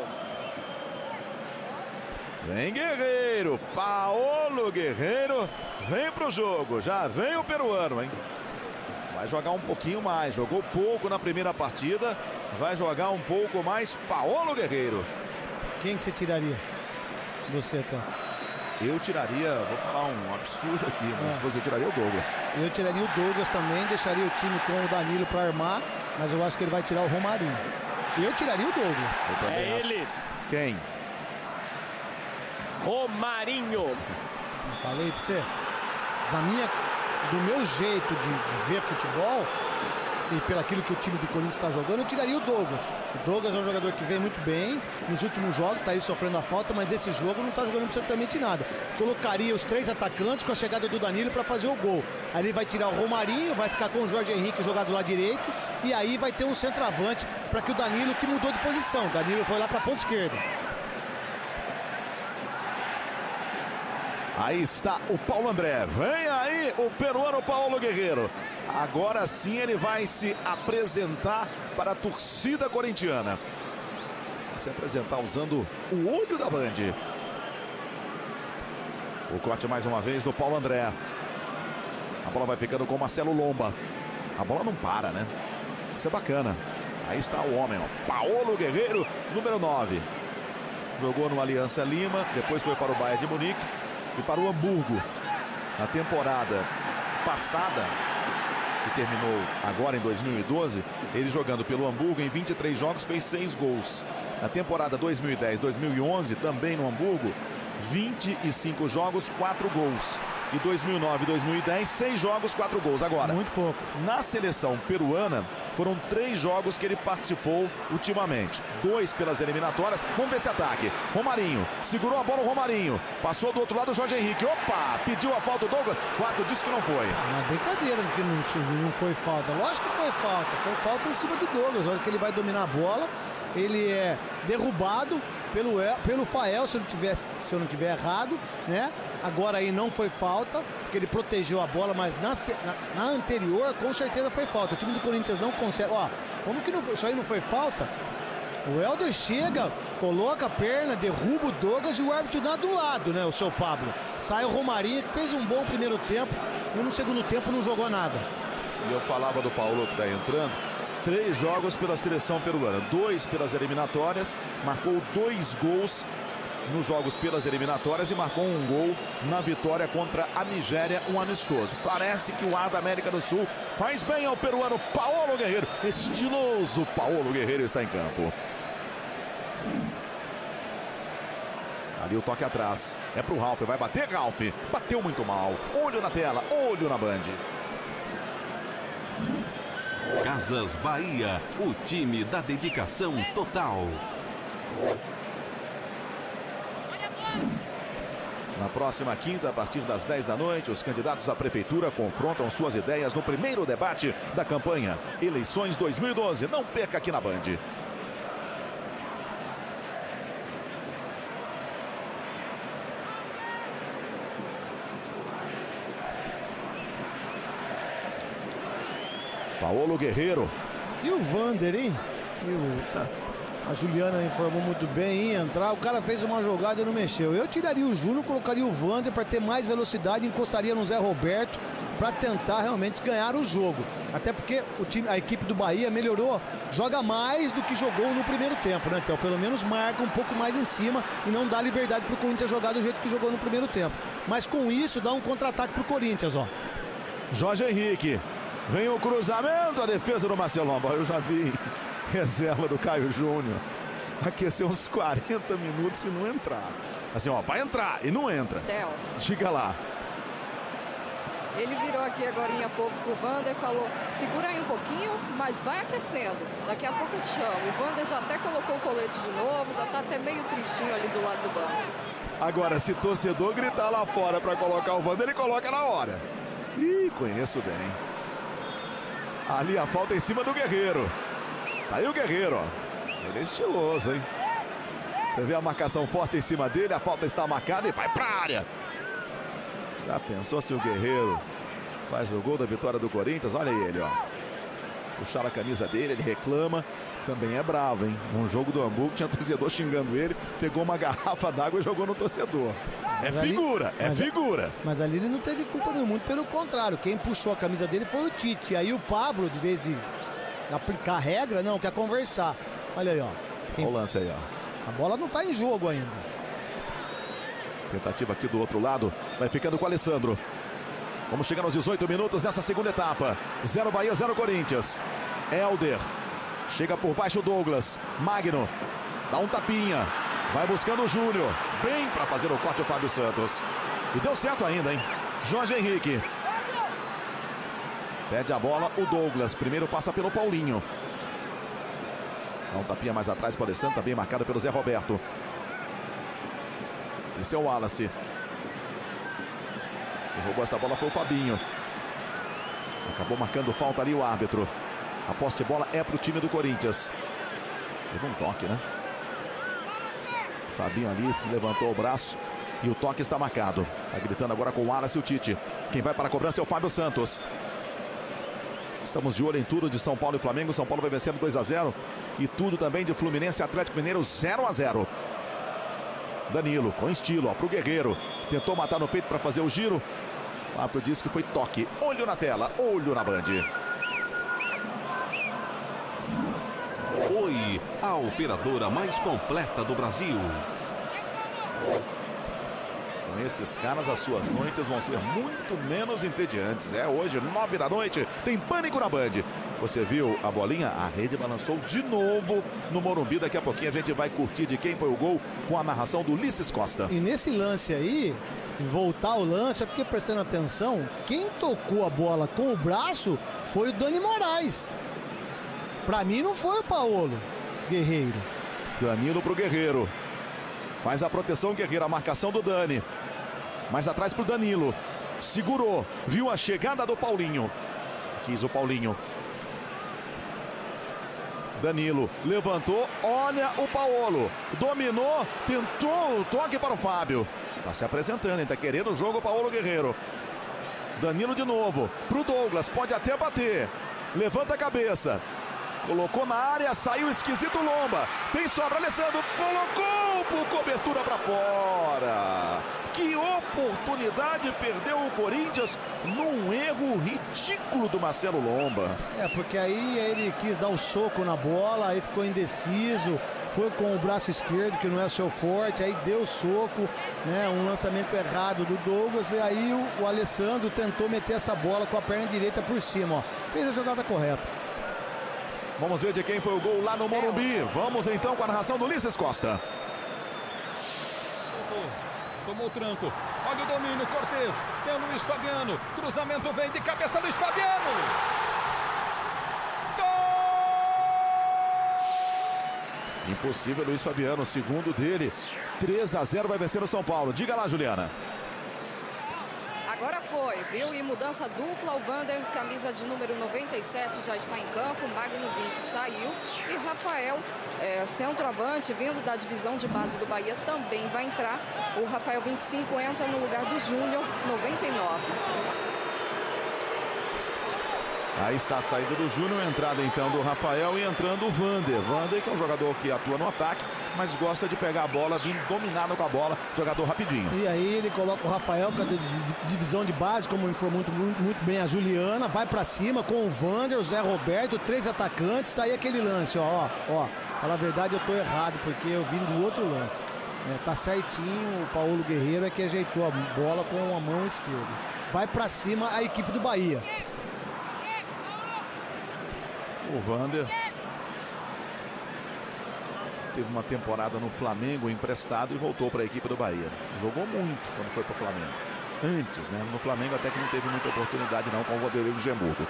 Vem, Guerreiro. Paolo Guerreiro vem pro jogo. Já vem o peruano, hein? Vai jogar um pouquinho mais. Jogou pouco na primeira partida. Vai jogar um pouco mais. Paolo Guerreiro. Quem que você tiraria? Você, tá? Eu tiraria, vou falar um absurdo aqui, mas é. você tiraria o Douglas. Eu tiraria o Douglas também, deixaria o time com o Danilo para armar, mas eu acho que ele vai tirar o Romarinho. Eu tiraria o Douglas. Eu é acho. ele. Quem? Romarinho. Eu falei pra você, na minha, do meu jeito de, de ver futebol, e pelo aquilo que o time do Corinthians está jogando, eu tiraria o Douglas. O Douglas é um jogador que vem muito bem nos últimos jogos, está aí sofrendo a falta, mas esse jogo não está jogando absolutamente nada. Colocaria os três atacantes com a chegada do Danilo para fazer o gol. Aí ele vai tirar o Romarinho, vai ficar com o Jorge Henrique jogar do lado direito, e aí vai ter um centroavante para que o Danilo, que mudou de posição, o Danilo foi lá para a ponta esquerda. Aí está o Paulo André. Vem aí o peruano Paulo Guerreiro. Agora sim ele vai se apresentar para a torcida corintiana. Vai se apresentar usando o olho da Band. O corte mais uma vez do Paulo André. A bola vai ficando com o Marcelo Lomba. A bola não para, né? Isso é bacana. Aí está o homem, ó. Paulo Guerreiro, número nove. Jogou no Aliança Lima, depois foi para o Bayern de Munique e para o Hamburgo. Na temporada passada, que terminou agora em dois mil e doze, ele jogando pelo Hamburgo em vinte e três jogos fez seis gols. Na temporada dois mil e dez, dois mil e onze, também no Hamburgo, vinte e cinco jogos, quatro gols. E dois mil e nove, dois mil e dez, seis jogos, quatro gols. Agora, muito pouco. Na seleção peruana, foram três jogos que ele participou ultimamente. Dois pelas eliminatórias. Vamos ver esse ataque. Romarinho, segurou a bola o Romarinho. Passou do outro lado o Jorge Henrique. Opa, pediu a falta o Douglas. O árbitro disse que não foi. Uma brincadeira que não, não foi falta. Lógico que foi falta. Foi falta em cima do Douglas. Olha que ele vai dominar a bola. Ele é derrubado pelo, pelo Fael, se eu não tiver, se eu não tiver errado, né? Agora aí não foi falta, porque ele protegeu a bola, mas na, na, na anterior com certeza foi falta. O time do Corinthians não consegue. Ó, como que não foi, isso aí não foi falta? O Helder chega, coloca a perna, derruba o Douglas e o árbitro dá do lado, né? O seu Pablo. Sai o Romarinho, que fez um bom primeiro tempo e no segundo tempo não jogou nada. E eu falava do Paulo que está entrando. Três jogos pela seleção peruana, dois pelas eliminatórias, marcou dois gols nos jogos pelas eliminatórias e marcou um gol na vitória contra a Nigéria, um amistoso. Parece que o ar da América do Sul faz bem ao peruano Paulo Guerreiro. Estiloso Paulo Guerreiro está em campo. Ali o toque atrás, é pro Ralf, vai bater Ralf, bateu muito mal, olho na tela, olho na Band. Casas Bahia, o time da dedicação total. Na próxima quinta, a partir das dez da noite, os candidatos à prefeitura confrontam suas ideias no primeiro debate da campanha Eleições dois mil e doze. Não perca aqui na Band. Paulo Guerreiro. E o Vander, hein? Que o, a Juliana informou muito bem, ia entrar. O cara fez uma jogada e não mexeu. Eu tiraria o Júnior, colocaria o Vander para ter mais velocidade, encostaria no Zé Roberto para tentar realmente ganhar o jogo. Até porque o time, a equipe do Bahia melhorou, joga mais do que jogou no primeiro tempo, né? Então, pelo menos marca um pouco mais em cima e não dá liberdade para o Corinthians jogar do jeito que jogou no primeiro tempo. Mas com isso dá um contra-ataque para o Corinthians, ó. Jorge Henrique. Vem o cruzamento, a defesa do Marcelo Lomba. Eu já vi reserva do Caio Júnior aquecer uns quarenta minutos e não entrar. Assim, ó, vai entrar e não entra. Theo. Diga lá. Ele virou aqui agora há pouco pro Vander e falou, segura aí um pouquinho, mas vai aquecendo. Daqui a pouco eu te chamo. O Vander já até colocou o colete de novo, já tá até meio tristinho ali do lado do banco. Agora, se torcedor gritar lá fora para colocar o Vander, ele coloca na hora. Ih, conheço bem. Ali a falta em cima do Guerreiro. Tá aí o Guerreiro, ó. Ele é estiloso, hein? Você vê a marcação forte em cima dele, a falta está marcada e vai pra área. Já pensou se o Guerreiro faz o gol da vitória do Corinthians? Olha ele, ó. Puxaram a camisa dele, ele reclama. Também é bravo, hein? Num jogo do Hamburgo tinha torcedor xingando ele, pegou uma garrafa d'água e jogou no torcedor. Mas é ali, figura, é mas, figura. Mas ali ele não teve culpa nenhuma, muito pelo contrário. Quem puxou a camisa dele foi o Tite. Aí o Pablo, de vez de aplicar a regra, não, quer conversar. Olha aí, ó. Quem... Olha o lance aí, ó. A bola não tá em jogo ainda. Tentativa aqui do outro lado. Vai ficando com o Alessandro. Vamos chegar aos dezoito minutos nessa segunda etapa. Zero Bahia, zero Corinthians. Helder. Chega por baixo o Douglas. Magno. Dá um tapinha. Vai buscando o Júnior. Bem para fazer o corte o Fábio Santos. E deu certo ainda, hein? Jorge Henrique. Pede a bola o Douglas. Primeiro passa pelo Paulinho. Dá um tapinha mais atrás para o Alessandro. Tá bem marcado pelo Zé Roberto. Esse é o Wallace. Quem roubou essa bola foi o Fabinho. Acabou marcando falta ali o árbitro. A posse de bola é para o time do Corinthians. Teve um toque, né? O Fabinho ali levantou o braço. E o toque está marcado. Está gritando agora com o Wallace e o Tite. Quem vai para a cobrança é o Fábio Santos. Estamos de olho em tudo de São Paulo e Flamengo. São Paulo vai vencendo dois a zero. E tudo também de Fluminense e Atlético Mineiro zero a zero. Danilo com estilo, ó, pro Guerreiro. Tentou matar no peito para fazer o giro. O árbitro disse que foi toque. Olho na tela, olho na Band. Oi, a operadora mais completa do Brasil. Com esses caras, as suas noites vão ser muito menos entediantes. É, hoje, nove da noite, tem Pânico na Band. Você viu a bolinha? A rede balançou de novo no Morumbi. Daqui a pouquinho a gente vai curtir de quem foi o gol com a narração do Ulisses Costa. E nesse lance aí, se voltar o lance, eu fiquei prestando atenção. Quem tocou a bola com o braço foi o Dani Moraes. Pra mim não foi o Paulo Guerreiro. Danilo pro Guerreiro. Faz a proteção, Guerreiro, a marcação do Dani. Mais atrás pro Danilo. Segurou. Viu a chegada do Paulinho. Quis o Paulinho. Danilo levantou. Olha o Paulo. Dominou. Tentou o toque para o Fábio. Tá se apresentando, hein? Tá querendo o jogo o Paulo Guerreiro. Danilo de novo. Pro Douglas. Pode até bater. Levanta a cabeça. Colocou na área, saiu esquisito Lomba. Tem sobra, Alessandro. Colocou por cobertura para fora. Que oportunidade perdeu o Corinthians num erro ridículo do Marcelo Lomba. É, porque aí ele quis dar o soco na bola, aí ficou indeciso. Foi com o braço esquerdo, que não é o seu forte, aí deu o soco, né? Um lançamento errado do Douglas. E aí o, o Alessandro tentou meter essa bola com a perna direita por cima, ó. Fez a jogada correta. Vamos ver de quem foi o gol lá no Morumbi. Vamos então com a narração do Ulisses Costa. Tomou o tranco. Olha o domínio, Cortez. Tem o Luiz Fabiano. Cruzamento vem de cabeça, Luiz Fabiano. Gol! Impossível, Luiz Fabiano. Segundo dele. três a zero vai vencer o São Paulo. Diga lá, Juliana. Agora foi, viu? E mudança dupla, o Vander, camisa de número noventa e sete, já está em campo. Magno vinte saiu. E Rafael, é, centroavante, vindo da divisão de base do Bahia, também vai entrar. O Rafael vinte e cinco entra no lugar do Júnior, noventa e nove. Aí está a saída do Júnior, entrada então do Rafael e entrando o Vander. Vander, que é um jogador que atua no ataque, mas gosta de pegar a bola, vir dominado com a bola, jogador rapidinho. E aí ele coloca o Rafael, que é da divisão de base, como informou muito, muito bem a Juliana, vai pra cima com o Vander, o Zé Roberto, três atacantes, tá aí aquele lance, ó, ó. Fala a verdade, eu tô errado, porque eu vim do outro lance. É, tá certinho, o Paulo Guerreiro é que ajeitou a bola com a mão esquerda. Vai pra cima a equipe do Bahia. O Vander teve uma temporada no Flamengo emprestado e voltou para a equipe do Bahia. Jogou muito quando foi para o Flamengo. Antes, né? No Flamengo até que não teve muita oportunidade não com o Vanderlei Luxemburgo.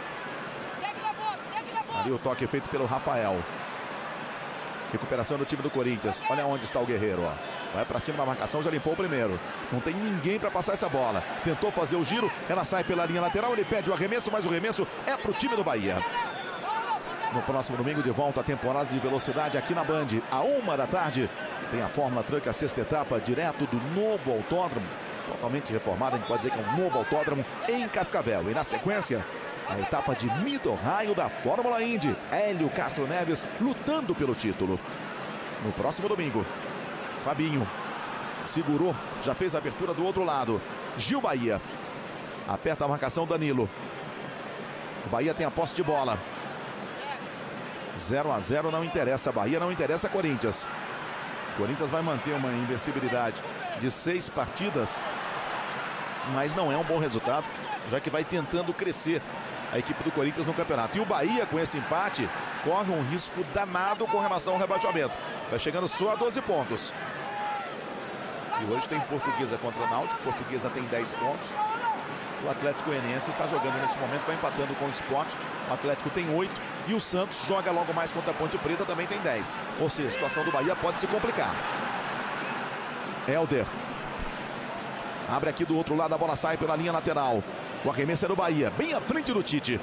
Ali o toque feito pelo Rafael. Recuperação do time do Corinthians. Olha onde está o Guerreiro, ó. Vai para cima da marcação, já limpou o primeiro. Não tem ninguém para passar essa bola. Tentou fazer o giro, ela sai pela linha lateral, ele pede o arremesso, mas o arremesso é para o time do Bahia. No próximo domingo, de volta à temporada de velocidade aqui na Band, a uma da tarde. Tem a Fórmula Truck, a sexta etapa, direto do novo autódromo. Totalmente reformado, a gente pode dizer que é um novo autódromo em Cascavel. E na sequência, a etapa de Mid-Ohio da Fórmula Indy. Hélio Castro Neves lutando pelo título. No próximo domingo, Fabinho segurou, já fez a abertura do outro lado. Gil Bahia. Aperta a marcação, Danilo. O Bahia tem a posse de bola. zero a zero não interessa Bahia, não interessa Corinthians. O Corinthians vai manter uma invencibilidade de seis partidas, mas não é um bom resultado, já que vai tentando crescer a equipe do Corinthians no campeonato. E o Bahia, com esse empate, corre um risco danado com relação ao rebaixamento. Vai chegando só a doze pontos. E hoje tem Portuguesa contra o Náutico. Portuguesa tem dez pontos. O Atlético Goianiense está jogando nesse momento, vai empatando com o Sport. O Atlético tem oito e o Santos joga logo mais contra a Ponte Preta, também tem dez. Ou seja, a situação do Bahia pode se complicar. Helder. Abre aqui do outro lado, a bola sai pela linha lateral. O arremesso é do Bahia, bem à frente do Tite.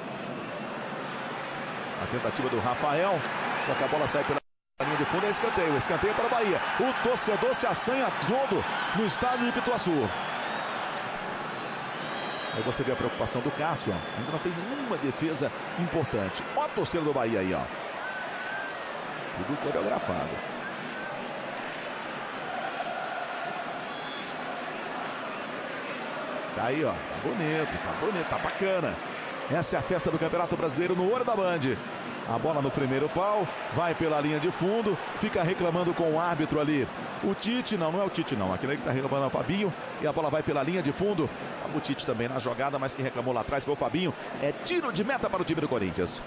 A tentativa do Rafael, só que a bola sai pela linha de fundo, é escanteio. Escanteio para o Bahia. O torcedor se assanha todo no estádio de Pituaçu. Aí você vê a preocupação do Cássio, ó. Ainda não fez nenhuma defesa importante. Ó a torcida do Bahia aí, ó. Tudo coreografado. Tá aí, ó. Tá bonito, tá bonito, tá bacana. Essa é a festa do Campeonato Brasileiro no olho da Band. A bola no primeiro pau, vai pela linha de fundo, fica reclamando com o árbitro ali. O Tite, não, não é o Tite não, aquele que está reclamando é o Fabinho. E a bola vai pela linha de fundo. O Tite também na jogada, mas quem reclamou lá atrás foi o Fabinho. É tiro de meta para o time do Corinthians.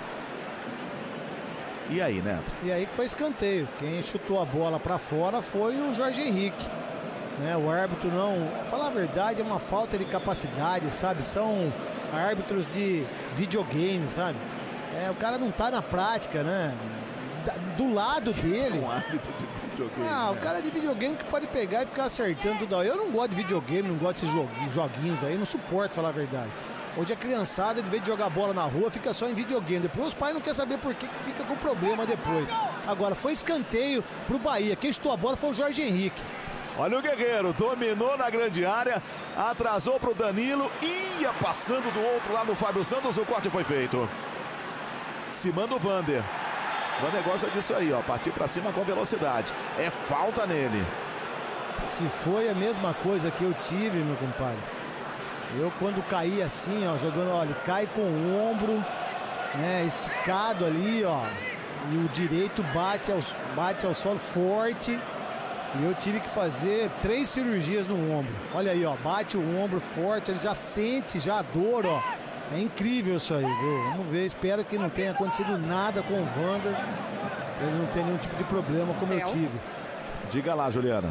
E aí, Neto? E aí que foi escanteio. Quem chutou a bola para fora foi o Jorge Henrique. Né, o árbitro não... Falar a verdade, é uma falta de capacidade, sabe? São árbitros de videogame, sabe? É, o cara não tá na prática, né? Da, do lado dele. Um árbitro de videogame. Ah, né? O cara de videogame que pode pegar e ficar acertando tudo. Eu não gosto de videogame, não gosto desses joguinhos aí, não suporto, falar a verdade. Hoje a criançada, de vez de jogar bola na rua, fica só em videogame. Depois os pais não querem saber por que fica com problema depois. Agora, foi escanteio pro Bahia. Quem chutou a bola foi o Jorge Henrique. Olha o Guerreiro, dominou na grande área, atrasou pro Danilo, ia passando do outro lado do Fábio Santos, o corte foi feito. Se manda o Vander. O Vander gosta disso aí, ó, partir pra cima com velocidade. É falta nele. Se foi a mesma coisa que eu tive, meu compadre. Eu quando caí assim, ó, jogando, olha, ele cai com o ombro, né, esticado ali, ó. E o direito bate ao, bate ao solo forte. E eu tive que fazer três cirurgias no ombro. Olha aí, ó, bate o ombro forte, ele já sente já a dor, ó. É incrível isso aí, viu? Vamos ver, espero que não tenha acontecido nada com o Vander. Ele não tem nenhum tipo de problema como eu tive. Diga lá, Juliana.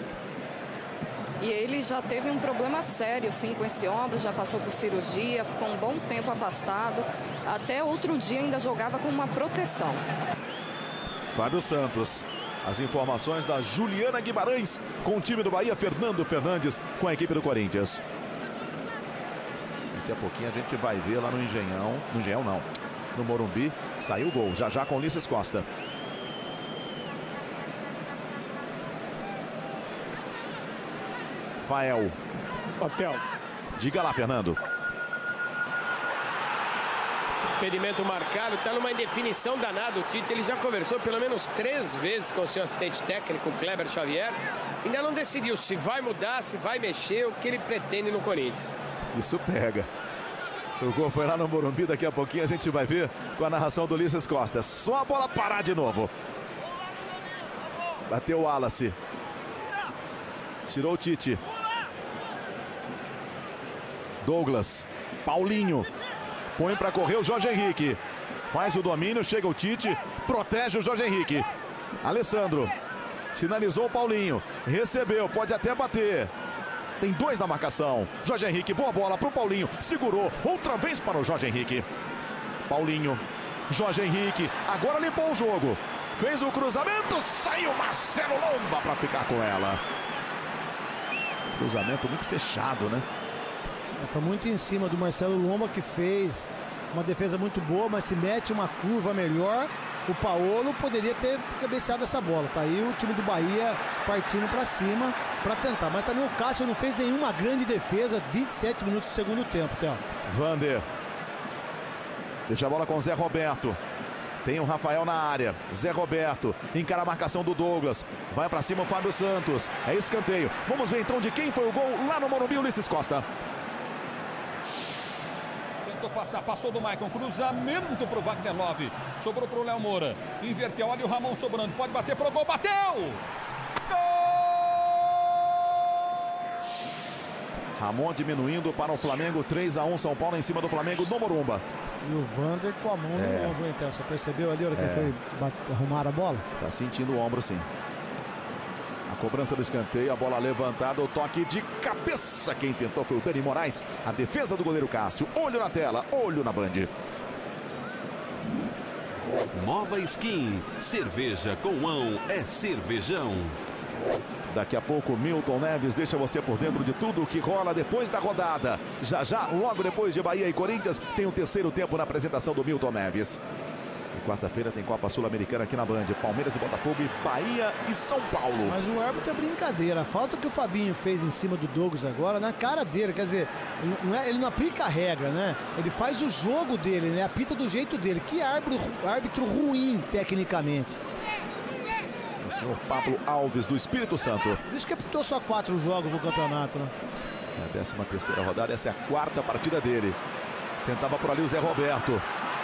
E ele já teve um problema sério, sim, com esse ombro, já passou por cirurgia, ficou um bom tempo afastado. Até outro dia ainda jogava com uma proteção. Fábio Santos. As informações da Juliana Guimarães com o time do Bahia, Fernando Fernandes com a equipe do Corinthians. Daqui a pouquinho a gente vai ver lá no Engenhão, no Engenhão não, no Morumbi, saiu o gol, já já com Ulisses Costa. Fael. Hotel. Diga lá, Fernando. Impedimento marcado, está numa indefinição danada o Tite. Ele já conversou pelo menos três vezes com o seu assistente técnico, Kleber Xavier. Ainda não decidiu se vai mudar, se vai mexer, o que ele pretende no Corinthians. Isso pega. O gol foi lá no Morumbi, daqui a pouquinho a gente vai ver com a narração do Ulisses Costa. Só a bola parar de novo. Bateu o Wallace. Tirou o Tite. Douglas. Paulinho. Põe para correr o Jorge Henrique. Faz o domínio, chega o Tite. Protege o Jorge Henrique. Alessandro. Sinalizou o Paulinho. Recebeu, pode até bater. Tem dois na marcação. Jorge Henrique, boa bola para o Paulinho. Segurou, outra vez para o Jorge Henrique. Paulinho. Jorge Henrique. Agora limpou o jogo. Fez o cruzamento. Saiu Marcelo Lomba para ficar com ela. Cruzamento muito fechado, né? Foi muito em cima do Marcelo Lomba, que fez uma defesa muito boa, mas se mete uma curva melhor, o Paolo poderia ter cabeceado essa bola. Tá aí o time do Bahia partindo para cima para tentar. Mas também o Cássio não fez nenhuma grande defesa. vinte e sete minutos do segundo tempo, Theo. Vander. Deixa a bola com o Zé Roberto. Tem o Rafael na área. Zé Roberto encara a marcação do Douglas. Vai para cima o Fábio Santos. É escanteio. Vamos ver então de quem foi o gol lá no Morumbi, Ulisses Costa. Passar, passou do Maicon, cruzamento pro Wagner Love, sobrou pro Léo Moura, inverteu, olha o Ramon sobrando, pode bater pro gol, bateu! Ramon diminuindo para o Flamengo. três a um São Paulo em cima do Flamengo no Morumba. E o Vander com a mão é. no ombro, então. Você percebeu ali a hora que é. foi arrumar a bola? Tá sentindo o ombro, sim. A cobrança do escanteio, a bola levantada, o toque de cabeça. Quem tentou foi o Dani Moraes. A defesa do goleiro Cássio. Olho na tela, olho na Band. Nova Skin. Cerveja com mão é cervejão. Daqui a pouco, Milton Neves deixa você por dentro de tudo o que rola depois da rodada. Já já, logo depois de Bahia e Corinthians, tem o terceiro tempo na apresentação do Milton Neves. E quarta-feira tem Copa Sul-Americana aqui na Band. Palmeiras e Botafogo e Bahia e São Paulo. Mas o árbitro é brincadeira. A falta que o Fabinho fez em cima do Douglas agora, na cara dele. Quer dizer, não é, ele não aplica a regra, né? Ele faz o jogo dele, né? Apita do jeito dele. Que árbitro, árbitro ruim, tecnicamente. O senhor Pablo Alves, do Espírito Santo. Por isso que apitou só quatro jogos no campeonato, né? É a décima terceira rodada, essa é a quarta partida dele. Tentava por ali o Zé Roberto.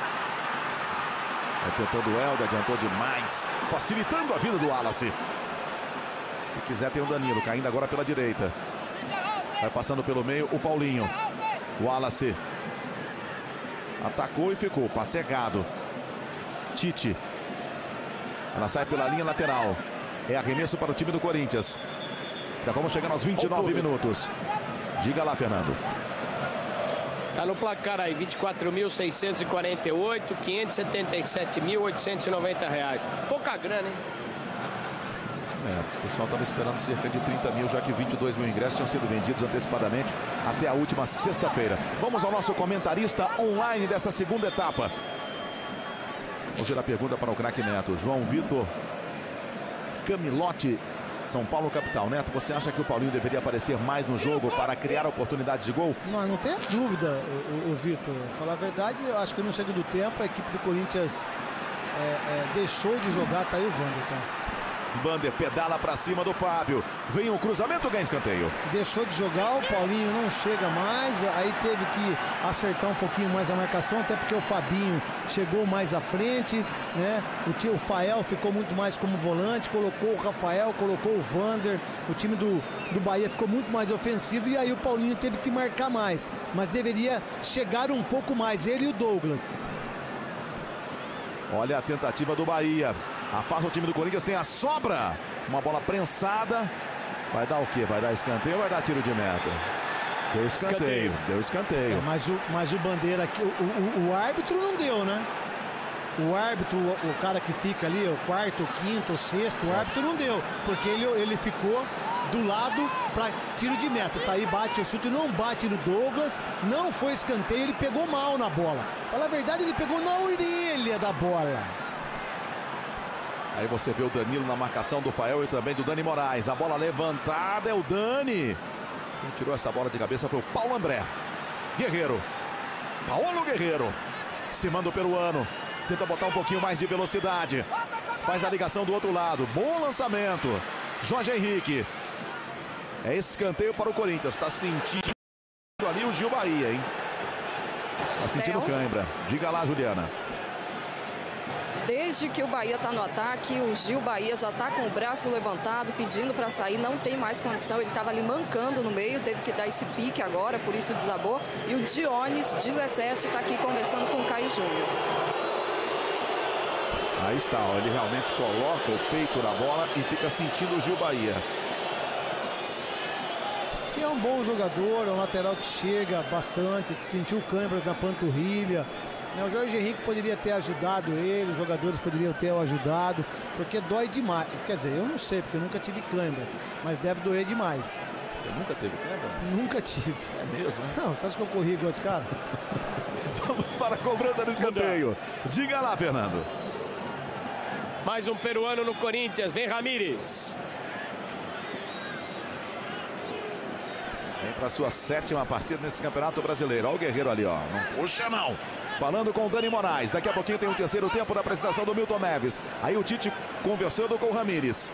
Vai tentando o Helder, adiantou demais. Facilitando a vida do Wallace. Se quiser tem o Danilo, caindo agora pela direita. Vai passando pelo meio o Paulinho. Wallace. Atacou e ficou, passe errado. Tite. Ela sai pela linha lateral. É arremesso para o time do Corinthians. Já vamos chegando aos vinte e nove minutos. Diga lá, Fernando. Tá no placar aí, vinte e quatro mil seiscentos e quarenta e oito, quinhentos e setenta e sete mil oitocentos e noventa reais. Pouca grana, hein? É, o pessoal estava esperando cerca de trinta mil, já que vinte e dois mil ingressos tinham sido vendidos antecipadamente até a última sexta-feira. Vamos ao nosso comentarista online dessa segunda etapa. Vamos ver a pergunta para o craque Neto. João Vitor Camilotti, São Paulo capital. Neto, você acha que o Paulinho deveria aparecer mais no jogo para criar oportunidades de gol? Não, não tem dúvida, o, o, o Vitor. Falar a verdade, eu acho que no segundo tempo a equipe do Corinthians é, é, deixou de jogar. Tá aí o Vander, tá? Vander pedala para cima do Fábio. Vem o cruzamento, ganha escanteio. Deixou de jogar, o Paulinho não chega mais. Aí teve que acertar um pouquinho mais a marcação, até porque o Fabinho chegou mais à frente, né? O tio Fael ficou muito mais como volante, colocou o Rafael, colocou o Vander. O time do, do Bahia ficou muito mais ofensivo e aí o Paulinho teve que marcar mais. Mas deveria chegar um pouco mais, ele e o Douglas. Olha a tentativa do Bahia. Afasta o time do Corinthians, tem a sobra. Uma bola prensada. Vai dar o quê? Vai dar escanteio ou vai dar tiro de meta? Deu escanteio, escanteio. deu escanteio. É, mas, o, mas o bandeira aqui, o, o, o árbitro não deu, né? O árbitro, o, o cara que fica ali, o quarto, o quinto, o sexto, o árbitro não deu. Porque ele, ele ficou do lado para tiro de meta. Tá aí, bate o chute, não bate no Douglas. Não foi escanteio, ele pegou mal na bola. Fala a verdade, ele pegou na orelha da bola. Aí você vê o Danilo na marcação do Fael e também do Dani Moraes. A bola levantada é o Dani. Quem tirou essa bola de cabeça foi o Paulo André. Guerreiro. Paulo Guerreiro. Se manda o peruano. Tenta botar um pouquinho mais de velocidade. Faz a ligação do outro lado. Bom lançamento. Jorge Henrique. É escanteio para o Corinthians. Está sentindo ali o Gil Bahia, hein? Está sentindo cãibra. Diga lá, Juliana. Desde que o Bahia está no ataque, o Gil Bahia já está com o braço levantado, pedindo para sair, não tem mais condição. Ele estava ali mancando no meio, teve que dar esse pique agora, por isso desabou. E o Dionis, dezessete, está aqui conversando com o Caio Júnior. Aí está, ó, ele realmente coloca o peito na bola e fica sentindo o Gil Bahia. Que é um bom jogador, é um lateral que chega bastante, sentiu câimbras na panturrilha. O Jorge Henrique poderia ter ajudado ele, os jogadores poderiam ter ajudado, porque dói demais. Quer dizer, eu não sei, porque eu nunca tive câimbras, mas deve doer demais. Você nunca teve câimbra? Nunca tive. É mesmo? Hein? Não, você acha que eu corri igual esse cara? Vamos para a cobrança do escanteio. Diga lá, Fernando. Mais um peruano no Corinthians, vem Ramírez. Vem para sua sétima partida nesse Campeonato Brasileiro. Olha o Guerreiro ali, ó. Não puxa, não. Falando com o Dani Moraes. Daqui a pouquinho tem o terceiro tempo da apresentação do Milton Neves. Aí o Tite conversando com o Ramírez.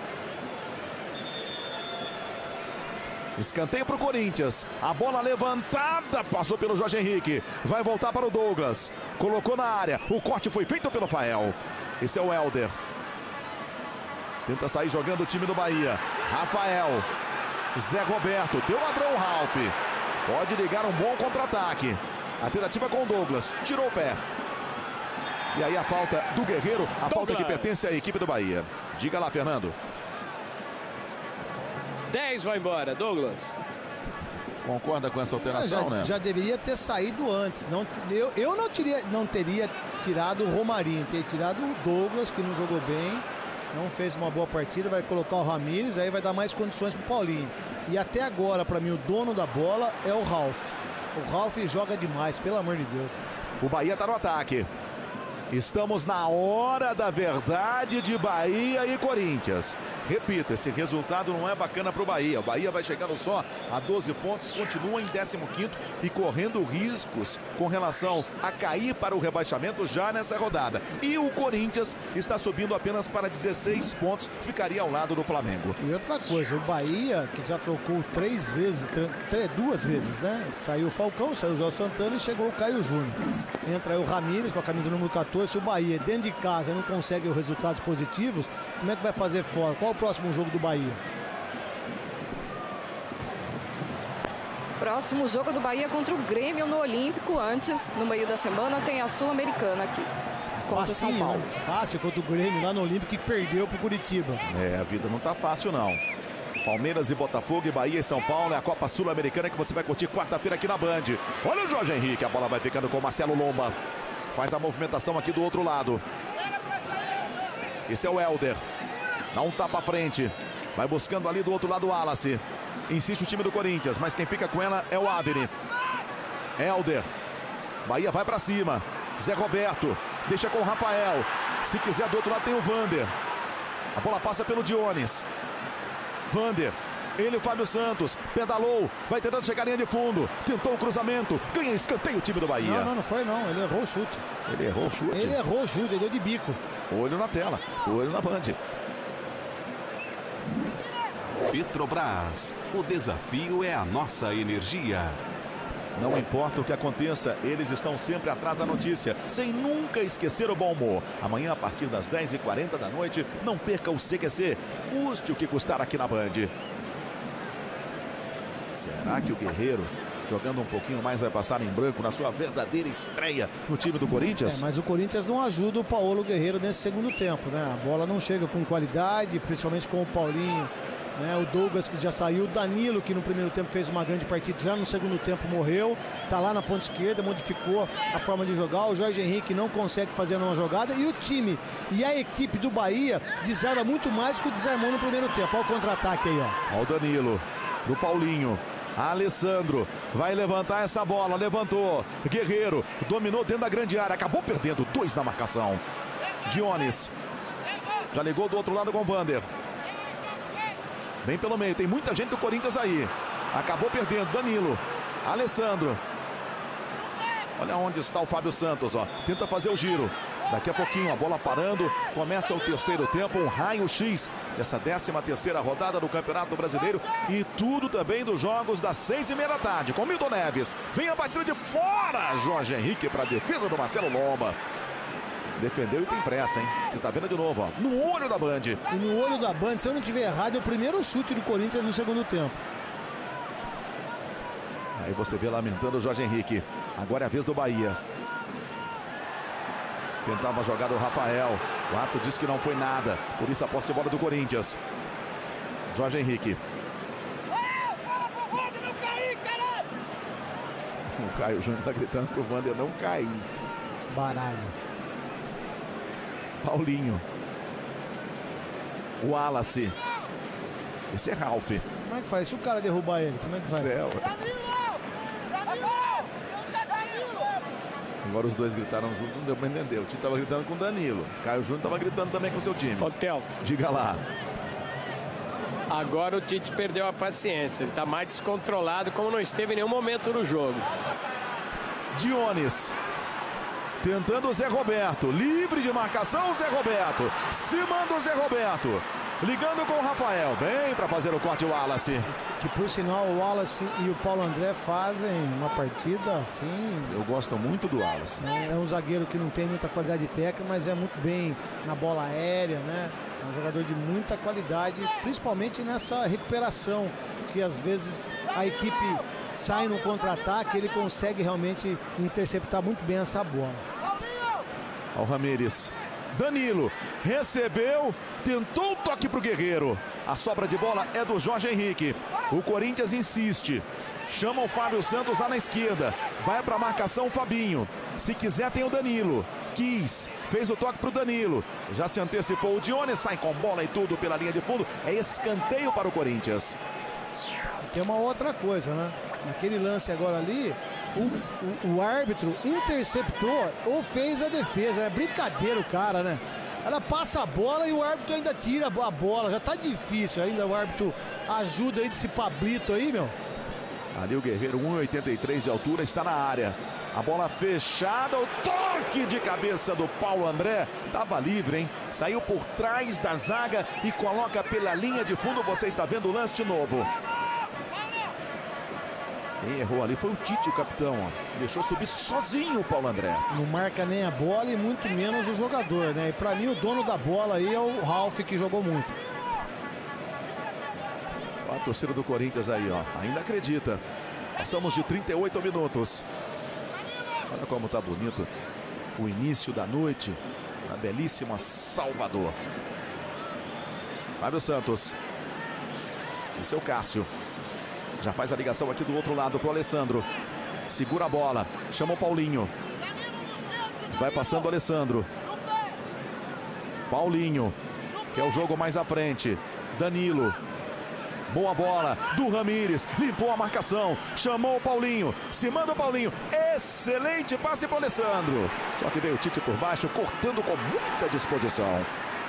Escanteio para o Corinthians. A bola levantada. Passou pelo Jorge Henrique. Vai voltar para o Douglas. Colocou na área. O corte foi feito pelo Fael. Esse é o Helder. Tenta sair jogando o time do Bahia. Rafael. Zé Roberto. Deu ladrão, Ralf. Pode ligar um bom contra-ataque. A tentativa com o Douglas. Tirou o pé. E aí a falta do Guerreiro. A Douglas. Falta que pertence à equipe do Bahia. Diga lá, Fernando. dez vai embora, Douglas. Concorda com essa alteração, já, né? Já deveria ter saído antes. Não, eu, eu não, teria, não teria tirado o Romarinho. Teria tirado o Douglas, que não jogou bem. Não fez uma boa partida. Vai colocar o Ramírez. Aí vai dar mais condições pro Paulinho. E até agora, para mim, o dono da bola é o Ralf. O Ralf joga demais, pelo amor de Deus. O Bahia está no ataque. Estamos na hora da verdade de Bahia e Corinthians. Repito, esse resultado não é bacana para o Bahia. O Bahia vai chegando só a doze pontos, continua em décimo quinto e correndo riscos com relação a cair para o rebaixamento já nessa rodada. E o Corinthians está subindo apenas para dezesseis pontos, ficaria ao lado do Flamengo. E outra coisa, o Bahia, que já trocou três vezes, três, duas vezes, né? Saiu o Falcão, saiu o João Santana e chegou o Caio Júnior. Entra aí o Ramírez com a camisa número quatorze. Se o Bahia dentro de casa não consegue os resultados positivos, como é que vai fazer fora? Qual o próximo jogo do Bahia? Próximo jogo do Bahia contra o Grêmio no Olímpico. Antes, no meio da semana, tem a Sul-Americana aqui contra o São Paulo. Né? Fácil contra o Grêmio lá no Olímpico, que perdeu pro Curitiba. É, a vida não tá fácil não. Palmeiras e Botafogo, e Bahia e São Paulo, é a Copa Sul-Americana que você vai curtir quarta-feira aqui na Band. Olha o Jorge Henrique, a bola vai ficando com o Marcelo Lomba. Faz a movimentação aqui do outro lado. Esse é o Helder. Dá um tapa à frente. Vai buscando ali do outro lado o Wallace. Insiste o time do Corinthians, mas quem fica com ela é o Avni. Helder. Bahia vai pra cima. Zé Roberto. Deixa com o Rafael. Se quiser do outro lado tem o Vander. A bola passa pelo Dionis. Vander. Ele, o Fábio Santos, pedalou, vai tentando chegar à linha de fundo, tentou o cruzamento, ganha escanteio o time do Bahia. Não, não, não foi não, ele errou o chute. Ele errou o chute? Ele errou o chute, ele deu de bico. Olho na tela, olho na Band. Petrobras, o desafio é a nossa energia. Não importa o que aconteça, eles estão sempre atrás da notícia, sem nunca esquecer o bom humor. Amanhã, a partir das dez e quarenta da noite, não perca o C Q C, custe o que custar aqui na Band. Será que o Guerreiro, jogando um pouquinho mais, vai passar em branco na sua verdadeira estreia no time do Corinthians? É, mas o Corinthians não ajuda o Paulo Guerreiro nesse segundo tempo, né? A bola não chega com qualidade, principalmente com o Paulinho, né? O Douglas, que já saiu, o Danilo, que no primeiro tempo fez uma grande partida, já no segundo tempo morreu, tá lá na ponta esquerda, modificou a forma de jogar. O Jorge Henrique não consegue fazer uma jogada e o time e a equipe do Bahia desarma muito mais do que desarmou no primeiro tempo. Olha o contra-ataque aí, ó. Olha o Danilo, pro Paulinho. Alessandro vai levantar essa bola, levantou. Guerreiro dominou dentro da grande área, acabou perdendo dois na marcação. Dionis já ligou do outro lado com o Vander. Vem pelo meio, tem muita gente do Corinthians aí. Acabou perdendo, Danilo. Alessandro. Olha onde está o Fábio Santos, ó. Tenta fazer o giro. Daqui a pouquinho a bola parando, começa o terceiro tempo, um raio-x dessa décima terceira rodada do Campeonato Brasileiro e tudo também dos jogos das seis e meia da tarde, com Milton Neves. Vem a batida de fora, Jorge Henrique para a defesa do Marcelo Lomba. Defendeu e tem pressa, hein? Você tá vendo de novo, ó, no olho da Band. E no olho da Band, se eu não tiver errado, é o primeiro chute do Corinthians no segundo tempo. Aí você vê lamentando o Jorge Henrique. Agora é a vez do Bahia. Tentava a jogada o Rafael. O árbitro disse que não foi nada. Por isso a posse de bola do Corinthians. Jorge Henrique. O Caio Júnior está gritando que o Vander não cair. Baralho. Paulinho. O Wallace. Esse é Ralf. Como é que faz? Se o cara derrubar ele, como é que faz? Céu. Agora os dois gritaram juntos, não deu para entender. O Tite estava gritando com o Danilo. Caio Júnior estava gritando também com o seu time. Hotel. Diga lá. Agora o Tite perdeu a paciência. Ele está mais descontrolado, como não esteve em nenhum momento no jogo. Dionis. Tentando o Zé Roberto. Livre de marcação, o Zé Roberto. Se manda o Zé Roberto. Ligando com o Rafael. Bem para fazer o corte o Wallace. Que por sinal o Wallace e o Paulo André fazem uma partida assim. Eu gosto muito do Wallace. É, é um zagueiro que não tem muita qualidade técnica, mas é muito bem na bola aérea, né? É um jogador de muita qualidade, principalmente nessa recuperação, que às vezes a equipe sai no contra-ataque, ele consegue realmente interceptar muito bem essa bola. Olha o Ramírez. Danilo recebeu, tentou o toque para o Guerreiro. A sobra de bola é do Jorge Henrique. O Corinthians insiste. Chama o Fábio Santos lá na esquerda. Vai para a marcação o Fabinho. Se quiser tem o Danilo. Quis, fez o toque para o Danilo. Já se antecipou o Dione, sai com bola e tudo pela linha de fundo. É escanteio para o Corinthians. Tem uma outra coisa, né? Naquele lance agora ali, o, o, o árbitro interceptou ou fez a defesa. É brincadeira o cara, né? Ela passa a bola e o árbitro ainda tira a bola. Já tá difícil ainda, o árbitro ajuda aí desse Pablito aí, meu. Ali o Guerreiro, um e oitenta e três de altura, está na área. A bola fechada, o toque de cabeça do Paulo André. Estava livre, hein? Saiu por trás da zaga e coloca pela linha de fundo. Você está vendo o lance de novo. Quem errou ali foi o Tite, o capitão. Ó. Deixou subir sozinho o Paulo André. Não marca nem a bola e muito menos o jogador, né? E para mim o dono da bola aí é o Ralf, que jogou muito. Ó, a torcida do Corinthians aí, ó. Ainda acredita. Passamos de trinta e oito minutos. Olha como tá bonito o início da noite na belíssima Salvador. Fábio Santos. Esse é o Cássio. Já faz a ligação aqui do outro lado pro Alessandro. Segura a bola. Chama o Paulinho. Vai passando o Alessandro. Paulinho. Que é o jogo mais à frente. Danilo. Boa bola do Ramírez. Limpou a marcação. Chamou o Paulinho. Se manda o Paulinho. Excelente passe para o Alessandro. Só que veio o Tite por baixo, cortando com muita disposição.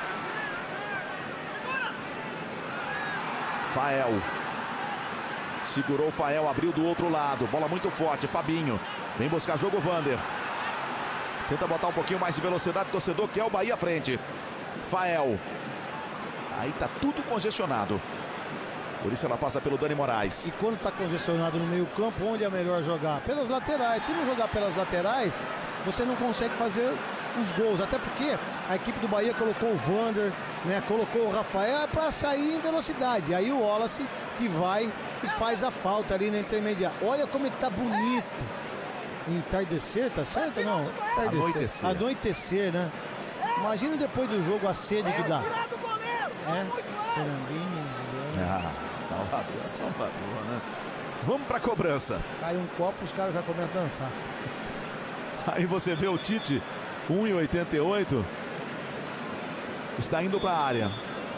Fael. Segurou o Fael, abriu do outro lado. Bola muito forte, Fabinho. Vem buscar jogo o Vander. Tenta botar um pouquinho mais de velocidade. O torcedor quer o Bahia à frente. Fael. Aí tá tudo congestionado. Por isso ela passa pelo Dani Moraes. E quando está congestionado no meio campo, onde é melhor jogar? Pelas laterais. Se não jogar pelas laterais, você não consegue fazer os gols. Até porque a equipe do Bahia colocou o Vander, né? Colocou o Rafael para sair em velocidade. Aí o Wallace que vai e faz a falta ali na intermediária. Olha como ele tá bonito. Entardecer, tá certo ou não? Entardecer. Anoitecer. Anoitecer, né? Imagina depois do jogo a sede que dá. É? Fernandinho. Ah, Salvador, Salvador, né? Vamos pra cobrança. Cai um copo, os caras já começam a dançar. Aí você vê o Tite, um e oitenta e oito. Está indo pra área.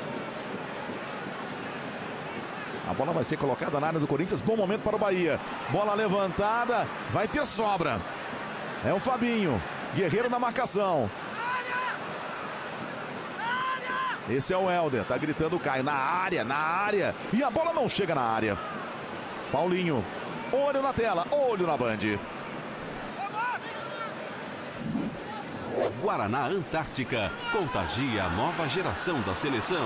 A bola vai ser colocada na área do Corinthians. Bom momento para o Bahia. Bola levantada. Vai ter sobra. É o Fabinho. Guerreiro na marcação. Esse é o Helder. Tá gritando o Caio. Na área, na área. E a bola não chega na área. Paulinho. Olho na tela. Olho na Band. Guaraná Antártica. Contagia a nova geração da seleção.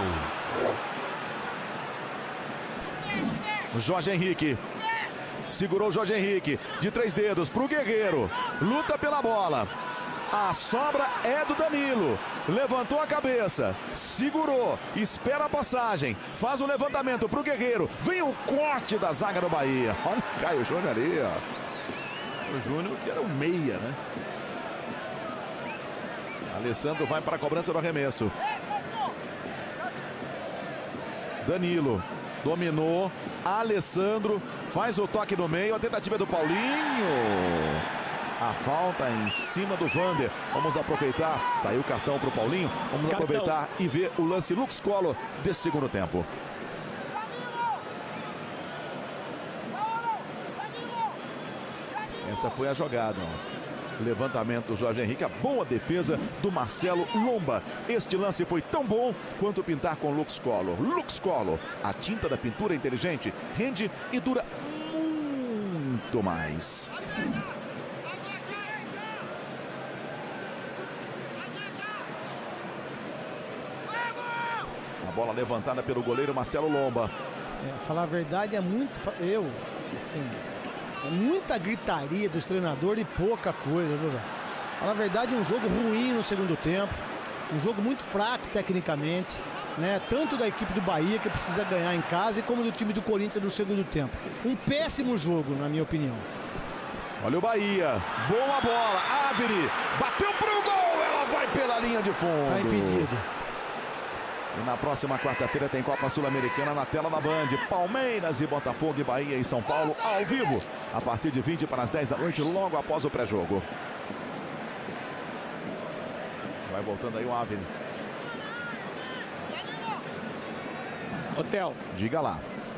Jorge Henrique. Segurou o Jorge Henrique. De três dedos pro Guerreiro. Luta pela bola. A sobra é do Danilo. Levantou a cabeça. Segurou. Espera a passagem. Faz o levantamento pro Guerreiro. Vem o corte da zaga do Bahia. Olha o Caio Júnior ali, ó. O Júnior que era o meia, né? Alessandro vai para a cobrança do arremesso. Danilo. Dominou. Alessandro faz o toque no meio. A tentativa do Paulinho. A falta em cima do Vander. Vamos aproveitar. Saiu o cartão para o Paulinho. Vamos cartão. aproveitar e ver o lance Lux Collor desse segundo tempo. Essa foi a jogada. Ó. Levantamento do Jorge Henrique. A boa defesa do Marcelo Lomba. Este lance foi tão bom quanto pintar com Lux Collor. Lux Collor. A tinta da pintura inteligente rende e dura muito mais. A bola levantada pelo goleiro Marcelo Lomba. É, falar a verdade é muito... Eu, assim... É muita gritaria dos treinadores e pouca coisa, viu, velho? Fala a verdade, um jogo ruim no segundo tempo. Um jogo muito fraco tecnicamente, né? Tanto da equipe do Bahia, que precisa ganhar em casa, e como do time do Corinthians no segundo tempo. Um péssimo jogo, na minha opinião. Olha o Bahia, boa bola, Avni, bateu pro gol, ela vai pela linha de fundo. Tá impedido. E na próxima quarta-feira tem Copa Sul-Americana na tela da Band. Palmeiras e Botafogo e Bahia e São Paulo ao vivo, a partir de vinte para as dez da noite, logo após o pré-jogo. Vai voltando aí o Avni. Hotel. Diga lá.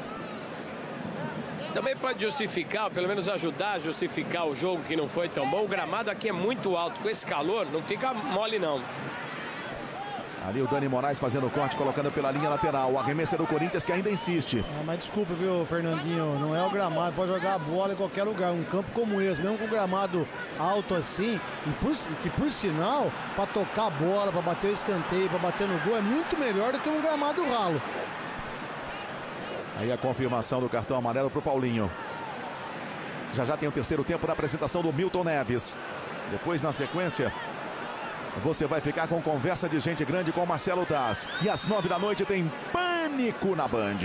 Também pode justificar, pelo menos ajudar a justificar o jogo que não foi tão bom. O gramado aqui é muito alto, com esse calor não fica mole não. Ali o Dani Moraes fazendo o corte, colocando pela linha lateral. O arremesso é do Corinthians, que ainda insiste. Ah, mas desculpa, viu, Fernandinho? Não é o gramado. Pode jogar a bola em qualquer lugar. Um campo como esse, mesmo com gramado alto assim, e por, que por sinal, para tocar a bola, para bater o escanteio, para bater no gol, é muito melhor do que um gramado ralo. Aí a confirmação do cartão amarelo para o Paulinho. Já já tem o terceiro tempo da apresentação do Milton Neves. Depois, na sequência, você vai ficar com conversa de gente grande com o Marcelo Taz. E às nove da noite tem Pânico na Band.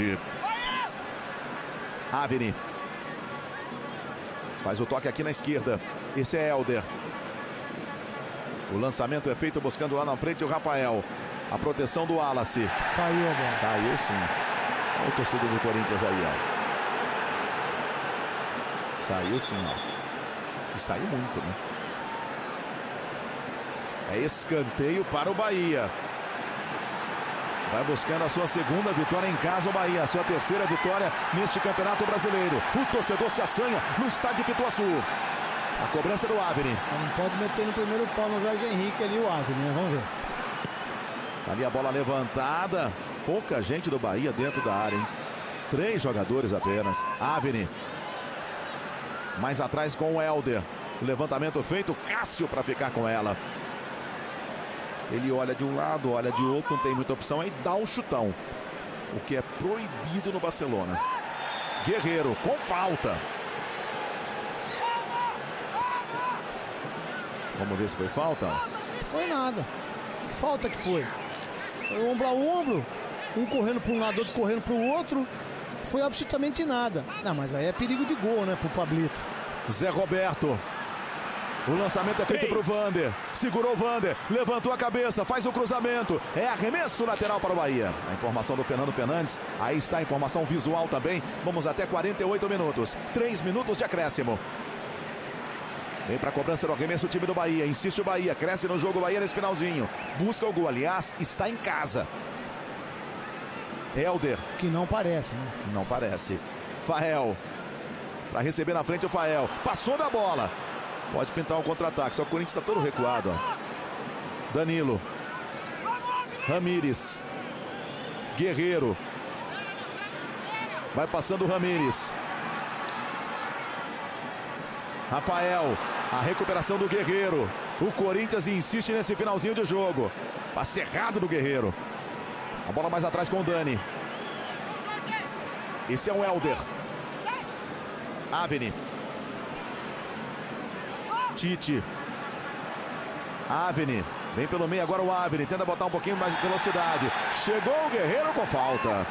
Avni. Faz o toque aqui na esquerda. Esse é Helder. O lançamento é feito buscando lá na frente o Rafael. A proteção do Wallace. Saiu a bola. Saiu sim. Olha o torcedor do Corinthians aí, ó. Saiu sim, ó. E saiu muito, né? É escanteio para o Bahia. Vai buscando a sua segunda vitória em casa o Bahia. A sua terceira vitória neste Campeonato Brasileiro. O torcedor se assanha no estádio de Pituaçu. A cobrança do Avni. Não pode meter no primeiro pau no Jorge Henrique ali o Avni, né? Vamos ver. Ali a bola levantada. Pouca gente do Bahia dentro da área, hein? Três jogadores apenas. Avni. Mais atrás com o Helder. O levantamento feito. Cássio para ficar com ela. Ele olha de um lado, olha de outro. Não tem muita opção. Aí dá um chutão. O que é proibido no Barcelona. Guerreiro com falta. Vamos ver se foi falta. Foi nada. Falta que foi. Foi ombro a ombro. Um correndo para um lado, outro correndo para o outro. Foi absolutamente nada. Não, mas aí é perigo de gol, né, pro Pablito. Zé Roberto. O lançamento é feito para o Vander. Segurou o Vander. Levantou a cabeça. Faz o cruzamento. É arremesso lateral para o Bahia. A informação do Fernando Fernandes. Aí está a informação visual também. Vamos até quarenta e oito minutos. três minutos de acréscimo. Vem para a cobrança do arremesso o time do Bahia. Insiste o Bahia. Cresce no jogo o Bahia nesse finalzinho. Busca o gol. Aliás, está em casa. Helder. Que não parece, né? Não parece. Fael. Para receber na frente o Fael. Passou da bola. Pode pintar um contra-ataque. Só que o Corinthians está todo recuado, ó. Danilo. Ramires. Guerreiro. Vai passando o Ramires. Rafael. A recuperação do Guerreiro. O Corinthians insiste nesse finalzinho de jogo. Passe errado do Guerreiro. A bola mais atrás com o Dani. Esse é o Helder. Avni. Tite. Avni. Vem pelo meio agora o Avni. Tenta botar um pouquinho mais de velocidade. Chegou o Guerreiro com falta.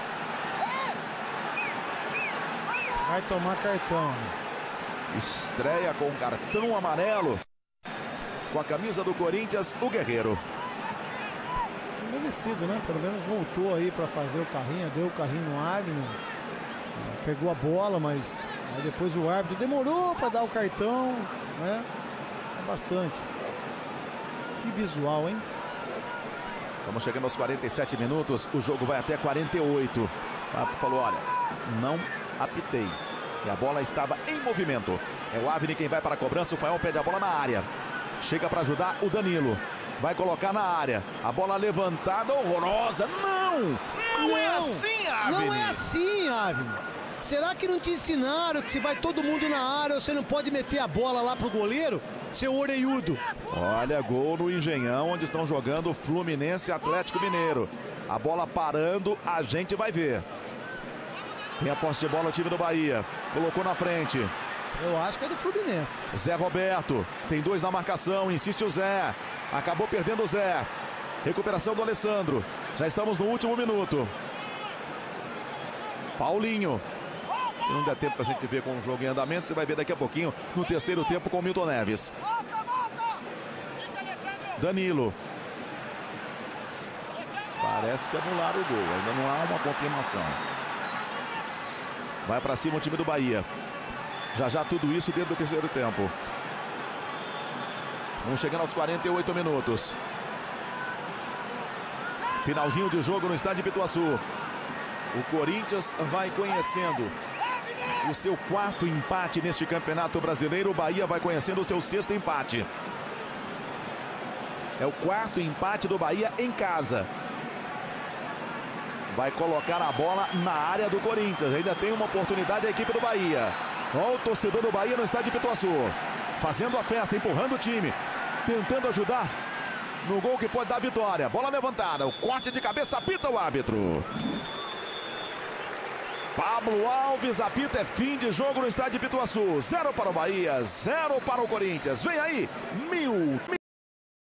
Vai tomar cartão. Estreia com cartão amarelo. Com a camisa do Corinthians, o Guerreiro. Merecido, né? Pelo menos voltou aí para fazer o carrinho. Deu o carrinho no Avni. Pegou a bola, mas aí depois o árbitro demorou para dar o cartão, né? É bastante. Que visual, hein? Estamos chegando aos quarenta e sete minutos. O jogo vai até quarenta e oito. O árbitro falou, olha, não apitei. E a bola estava em movimento. É o Avni quem vai para a cobrança. O Fael pede a bola na área. Chega para ajudar o Danilo. Vai colocar na área. A bola levantada, horrorosa. Não! Não, não é assim, Avni! Não é assim, Avni. Será que não te ensinaram que se vai todo mundo na área, você não pode meter a bola lá pro goleiro? Seu orelhudo. Olha, gol no Engenhão, onde estão jogando Fluminense e Atlético Mineiro. A bola parando, a gente vai ver. Tem a posse de bola o time do Bahia. Colocou na frente. Eu acho que é do Fluminense. Zé Roberto. Tem dois na marcação. Insiste o Zé. Acabou perdendo o Zé. Recuperação do Alessandro. Já estamos no último minuto. Paulinho. Se não der tempo pra gente ver com o jogo em andamento, você vai ver daqui a pouquinho no terceiro tempo com o Milton Neves. Danilo. Parece que anularam o gol. Ainda não há uma confirmação. Vai pra cima o time do Bahia. Já já tudo isso dentro do terceiro tempo. Vamos chegando aos quarenta e oito minutos. Finalzinho de jogo no estádio de Pituaçu. O Corinthians vai conhecendo o seu quarto empate neste Campeonato Brasileiro. O Bahia vai conhecendo o seu sexto empate. É o quarto empate do Bahia em casa. Vai colocar a bola na área do Corinthians. Ainda tem uma oportunidade a equipe do Bahia. Olha o torcedor do Bahia no estádio de Pituaçu. Fazendo a festa, empurrando o time. Tentando ajudar no gol que pode dar a vitória. Bola levantada. O corte de cabeça, apita o árbitro. Pablo Alves apita, é fim de jogo no estádio de Pituaçu. Zero para o Bahia, zero para o Corinthians. Vem aí, mil.